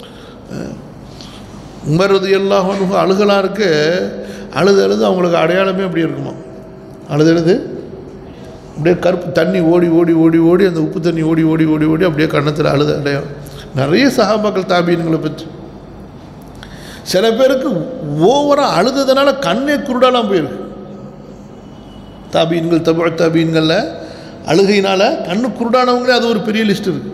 உமர் ரலியல்லாஹு அன்ஹு அழுகலாம் இருக்கு. அழுது அழுது அவங்களுக்கு அடையாளமே அப்படி இருக்குமா? அழுது அழுது அப்படியே கருப்பு தண்ணி ஓடி ஓடி ஓடி ஓடி அந்த உப்பு தண்ணி ஓடி ஓடி ஓடி ஓடி அப்படியே கன்னத்தில் அழுது அடையாளம். நிறைய சஹாபாக்கள் தாபீன்களை பற்றி. சில பேருக்கு ஓவராக அழுததுனால கண்ணே குருடாலாம் போயிருக்கு. தாபீன்கள் தபு தாபீன்களில் அழுகையினால் கண்ணு குருடானவங்களே அது ஒரு பெரிய லிஸ்ட் இருக்குது.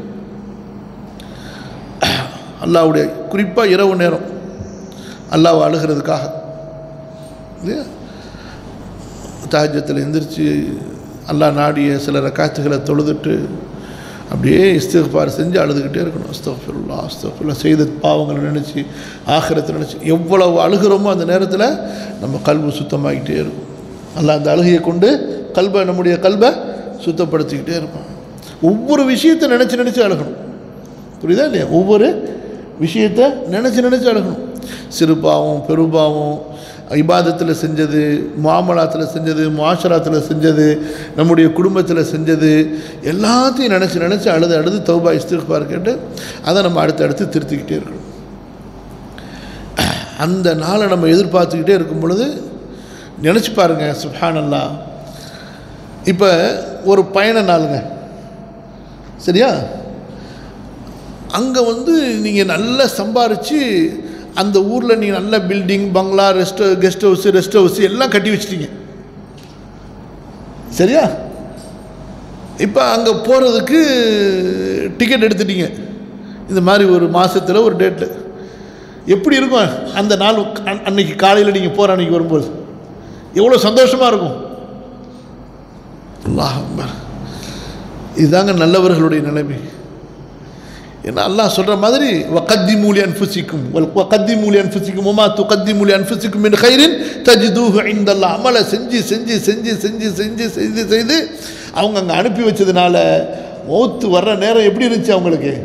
அல்லாஹ்வுடைய குறிப்பாக இரவு நேரம் அல்லாஹ் அழுகிறதுக்காக இல்லையா, தஹஜ்ஜுதில் எந்திரிச்சு அல்லாஹ் நாடிய சில ரக்காத்துகளை தொழுதுட்டு அப்படியே இஸ்திக்ஃபார் செஞ்சு அழுதுகிட்டே இருக்கணும். அஸ்தக்ஃபிருல்லாஹ் அஸ்தக்ஃபிருல்லாஹ் செய்த பாவங்களை நினச்சி ஆখিরাத்தை நினச்சி எவ்வளவு அழுகிறோமோ அந்த நேரத்தில் நம்ம கல்பு சுத்தமாகிட்டே இருக்கும். அல்லாஹ் அந்த அழுகையை கொண்டு கல்பை நம்முடைய கல்பை சுத்தப்படுத்திக்கிட்டே இருப்பான். ஒவ்வொரு விஷயத்தை நினச்சி நினச்சி அழுகணும். புரியுதா இல்லையா? ஒவ்வொரு விஷயத்தை நினச்சி நினச்சி அழுகணும். சிறு பாவம் பெருபாவம், இபாதத்தில் செஞ்சது, முஆமலாத்தில் செஞ்சது, முஆஷராத்தில் செஞ்சது, நம்முடைய குடும்பத்தில் செஞ்சது எல்லாத்தையும் நினச்சி நினச்சி அழுது அழுது தௌபா இஸ்திக்ஃபார் கேட்டு அதை நம்ம அடுத்து அடுத்து திருத்திக்கிட்டே இருக்கணும். அந்த நாளை நம்ம எதிர்பார்த்துக்கிட்டே இருக்கும் பொழுது நினச்சி பாருங்கள், சுப்ஹானல்லாஹ். இப்போ ஒரு பயண நாளுங்க, சரியா? அங்கே வந்து நீங்கள் நல்லா சம்பாரித்து அந்த ஊரில் நீங்கள் நல்ல building, bungalow, rest guest house rest house எல்லாம் கட்டி வச்சிட்டீங்க, சரியா? இப்போ அங்கே போகிறதுக்கு டிக்கெட் எடுத்துட்டீங்க, இந்த மாதிரி ஒரு மாதத்தில் ஒரு டேட்டு. எப்படி இருக்கும் அந்த நாள்? அன்னைக்கு காலையில் நீங்கள் போகிற அன்றைக்கி வரும்போது எவ்வளோ சந்தோஷமாக இருக்கும். அல்லாஹ் அக்பர். இதுதாங்க நல்லவர்களுடைய நிலைமை. ஏன்னா அல்லாஹ் சொல்கிற மாதிரி வகத்திமூ லிஅன்ஃபுசிக்கும் வகத்திமூ லிஅன்ஃபுசிக்கும் வமா துகத்திமூ லிஅன்ஃபுசிக்கும் மின் கைரின் தஜிதூஹு இன்தல்லாஹ். அமலை செஞ்சு செஞ்சு செஞ்சு செஞ்சு செஞ்சு செஞ்சு செய்து அவங்க அங்கே அனுப்பி வச்சதுனால மௌத்து வர்ற நேரம் எப்படி இருந்துச்சு? அவங்களுக்கு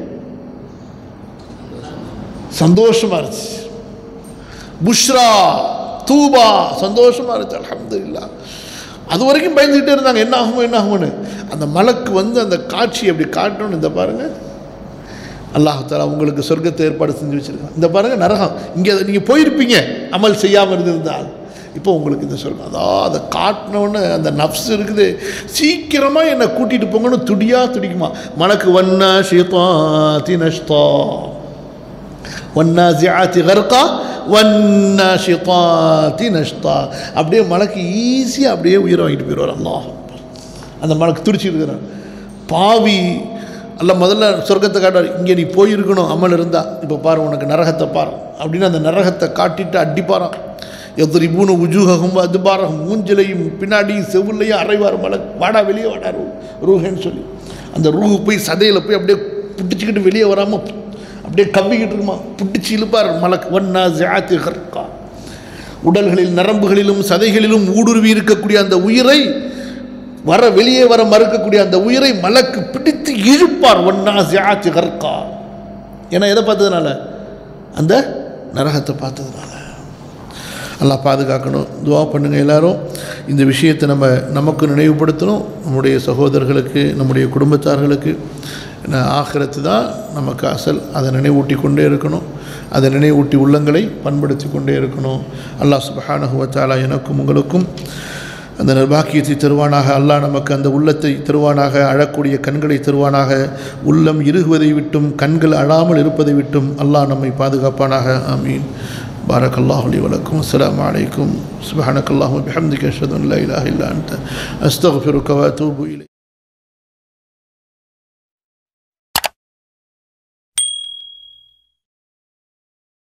சந்தோஷமாக இருந்துச்சு. புஷ்ரா தூபா, சந்தோஷமாக இருந்துச்சு. அல்ஹம்துலில்லாஹ். அது வரைக்கும் பயந்துக்கிட்டே இருந்தாங்க, என்ன ஆகுமோ என்ன ஆகும்னு. அந்த மலக்கு வந்து அந்த காட்சி அப்படி காட்டணும்னு, இந்த பாருங்கள் அல்லாஹ் தஆலா உங்களுக்கு சொர்க்கத்தை ஏற்பாடு செஞ்சு வச்சுருக்கான். இந்த பாருங்கள் நரகம், இங்கே நீங்கள் போயிருப்பீங்க அமல் செய்யாமல் இருந்திருந்தால், இப்போ உங்களுக்கு இந்த சொர்க்கம். அதான் அதை காட்டினோன்னு அந்த நஃப்ஸ் இருக்குது, சீக்கிரமாக என்னை கூட்டிகிட்டு போங்கன்னு துடியாக துடிக்குமா. மலக்கு வன்னா ஷைத்தாத்தி நஷ்தா வன்னாஸிஆத்தி கர்கா வன்னாஷிதாத்தி நஷ்தா. அப்படியே மலக்கு ஈஸியாக அப்படியே உயிரை வாங்கிட்டு போயிடுவார். அல்லாஹ் அந்த மலக்கு துடிச்சிட்டு இருக்கிறான். பாவி அல்ல முதல்ல சொர்க்கத்தை காட்டுவார், இங்கே நீ போயிருக்கணும் அமல் இருந்தால், இப்போ பாரு உனக்கு நரகத்தை பாரு அப்படின்னு அந்த நரகத்தை காட்டிட்டு அடிப்பாரான். எதிரிபூனு உஜூஹகும் அதுபாரகம், மூஞ்சிலையும் பின்னாடியும் செவிலையும் அரைவார் மலக்கு, வாடா வெளியே வாடா ரூ ரூஹன்னு சொல்லி. அந்த ரூஹு போய் சதையில் போய் அப்படியே பிடிச்சிக்கிட்டு வெளியே வராமல் அப்படியே கவ்விக்கிட்டு இருக்குமா, பிடிச்சி இழுப்பார் மலக்கு. வன்னாஸிஆத்தி கர்கா. உடல்களில் நரம்புகளிலும் சதைகளிலும் ஊடுருவி இருக்கக்கூடிய அந்த உயிரை வர வெளியே வர மறுக்கக்கூடிய அந்த உயிரை மலக்கு பிடித்து இழுப்பார். வன்னாஸிஆத்தி கர்கா. ஏன்னா எதை பார்த்ததுனால? அந்த நரகத்தை பார்த்ததுனால. அல்லாஹ் பாதுகாக்கணும். துவா பண்ணுங்கள் எல்லாரும். இந்த விஷயத்தை நம்ம நமக்கு நினைவுபடுத்தணும், நம்முடைய சகோதரர்களுக்கு, நம்முடைய குடும்பத்தார்களுக்கு. ஆகிரத்து தான் நமக்கு அசல். அதை நினைவூட்டி கொண்டே இருக்கணும், அதை நினைவூட்டி உள்ளங்களை பண்படுத்தி கொண்டே இருக்கணும். அல்லாஹ் சுப்ஹானஹு வ தஆலா எனக்கும் உங்களுக்கும் அந்த நிர்பாக்கியத்தை தருவானாக. அல்லாஹ் நமக்கு அந்த உள்ளத்தை தருவானாக, அழக்கூடிய கண்களை தருவானாக. உள்ளம் இறுகுவதை விட்டும் கண்கள் அழாமல் இருப்பதை விட்டும் அல்லாஹ் நம்மை பாதுகாப்பானாக. ஆமீன். பாரக்கல்லாஹு லி வ லக்கும். அஸ்ஸலாமு அலைக்கும். சுப்ஹானக்கல்லாஹும்ம வ பிஹம்திக அஷ்ஹது அன் லா இலாஹா இல்லா அன்த அஸ்தக்ஃபிருக வ அத்தூபு இலைக்.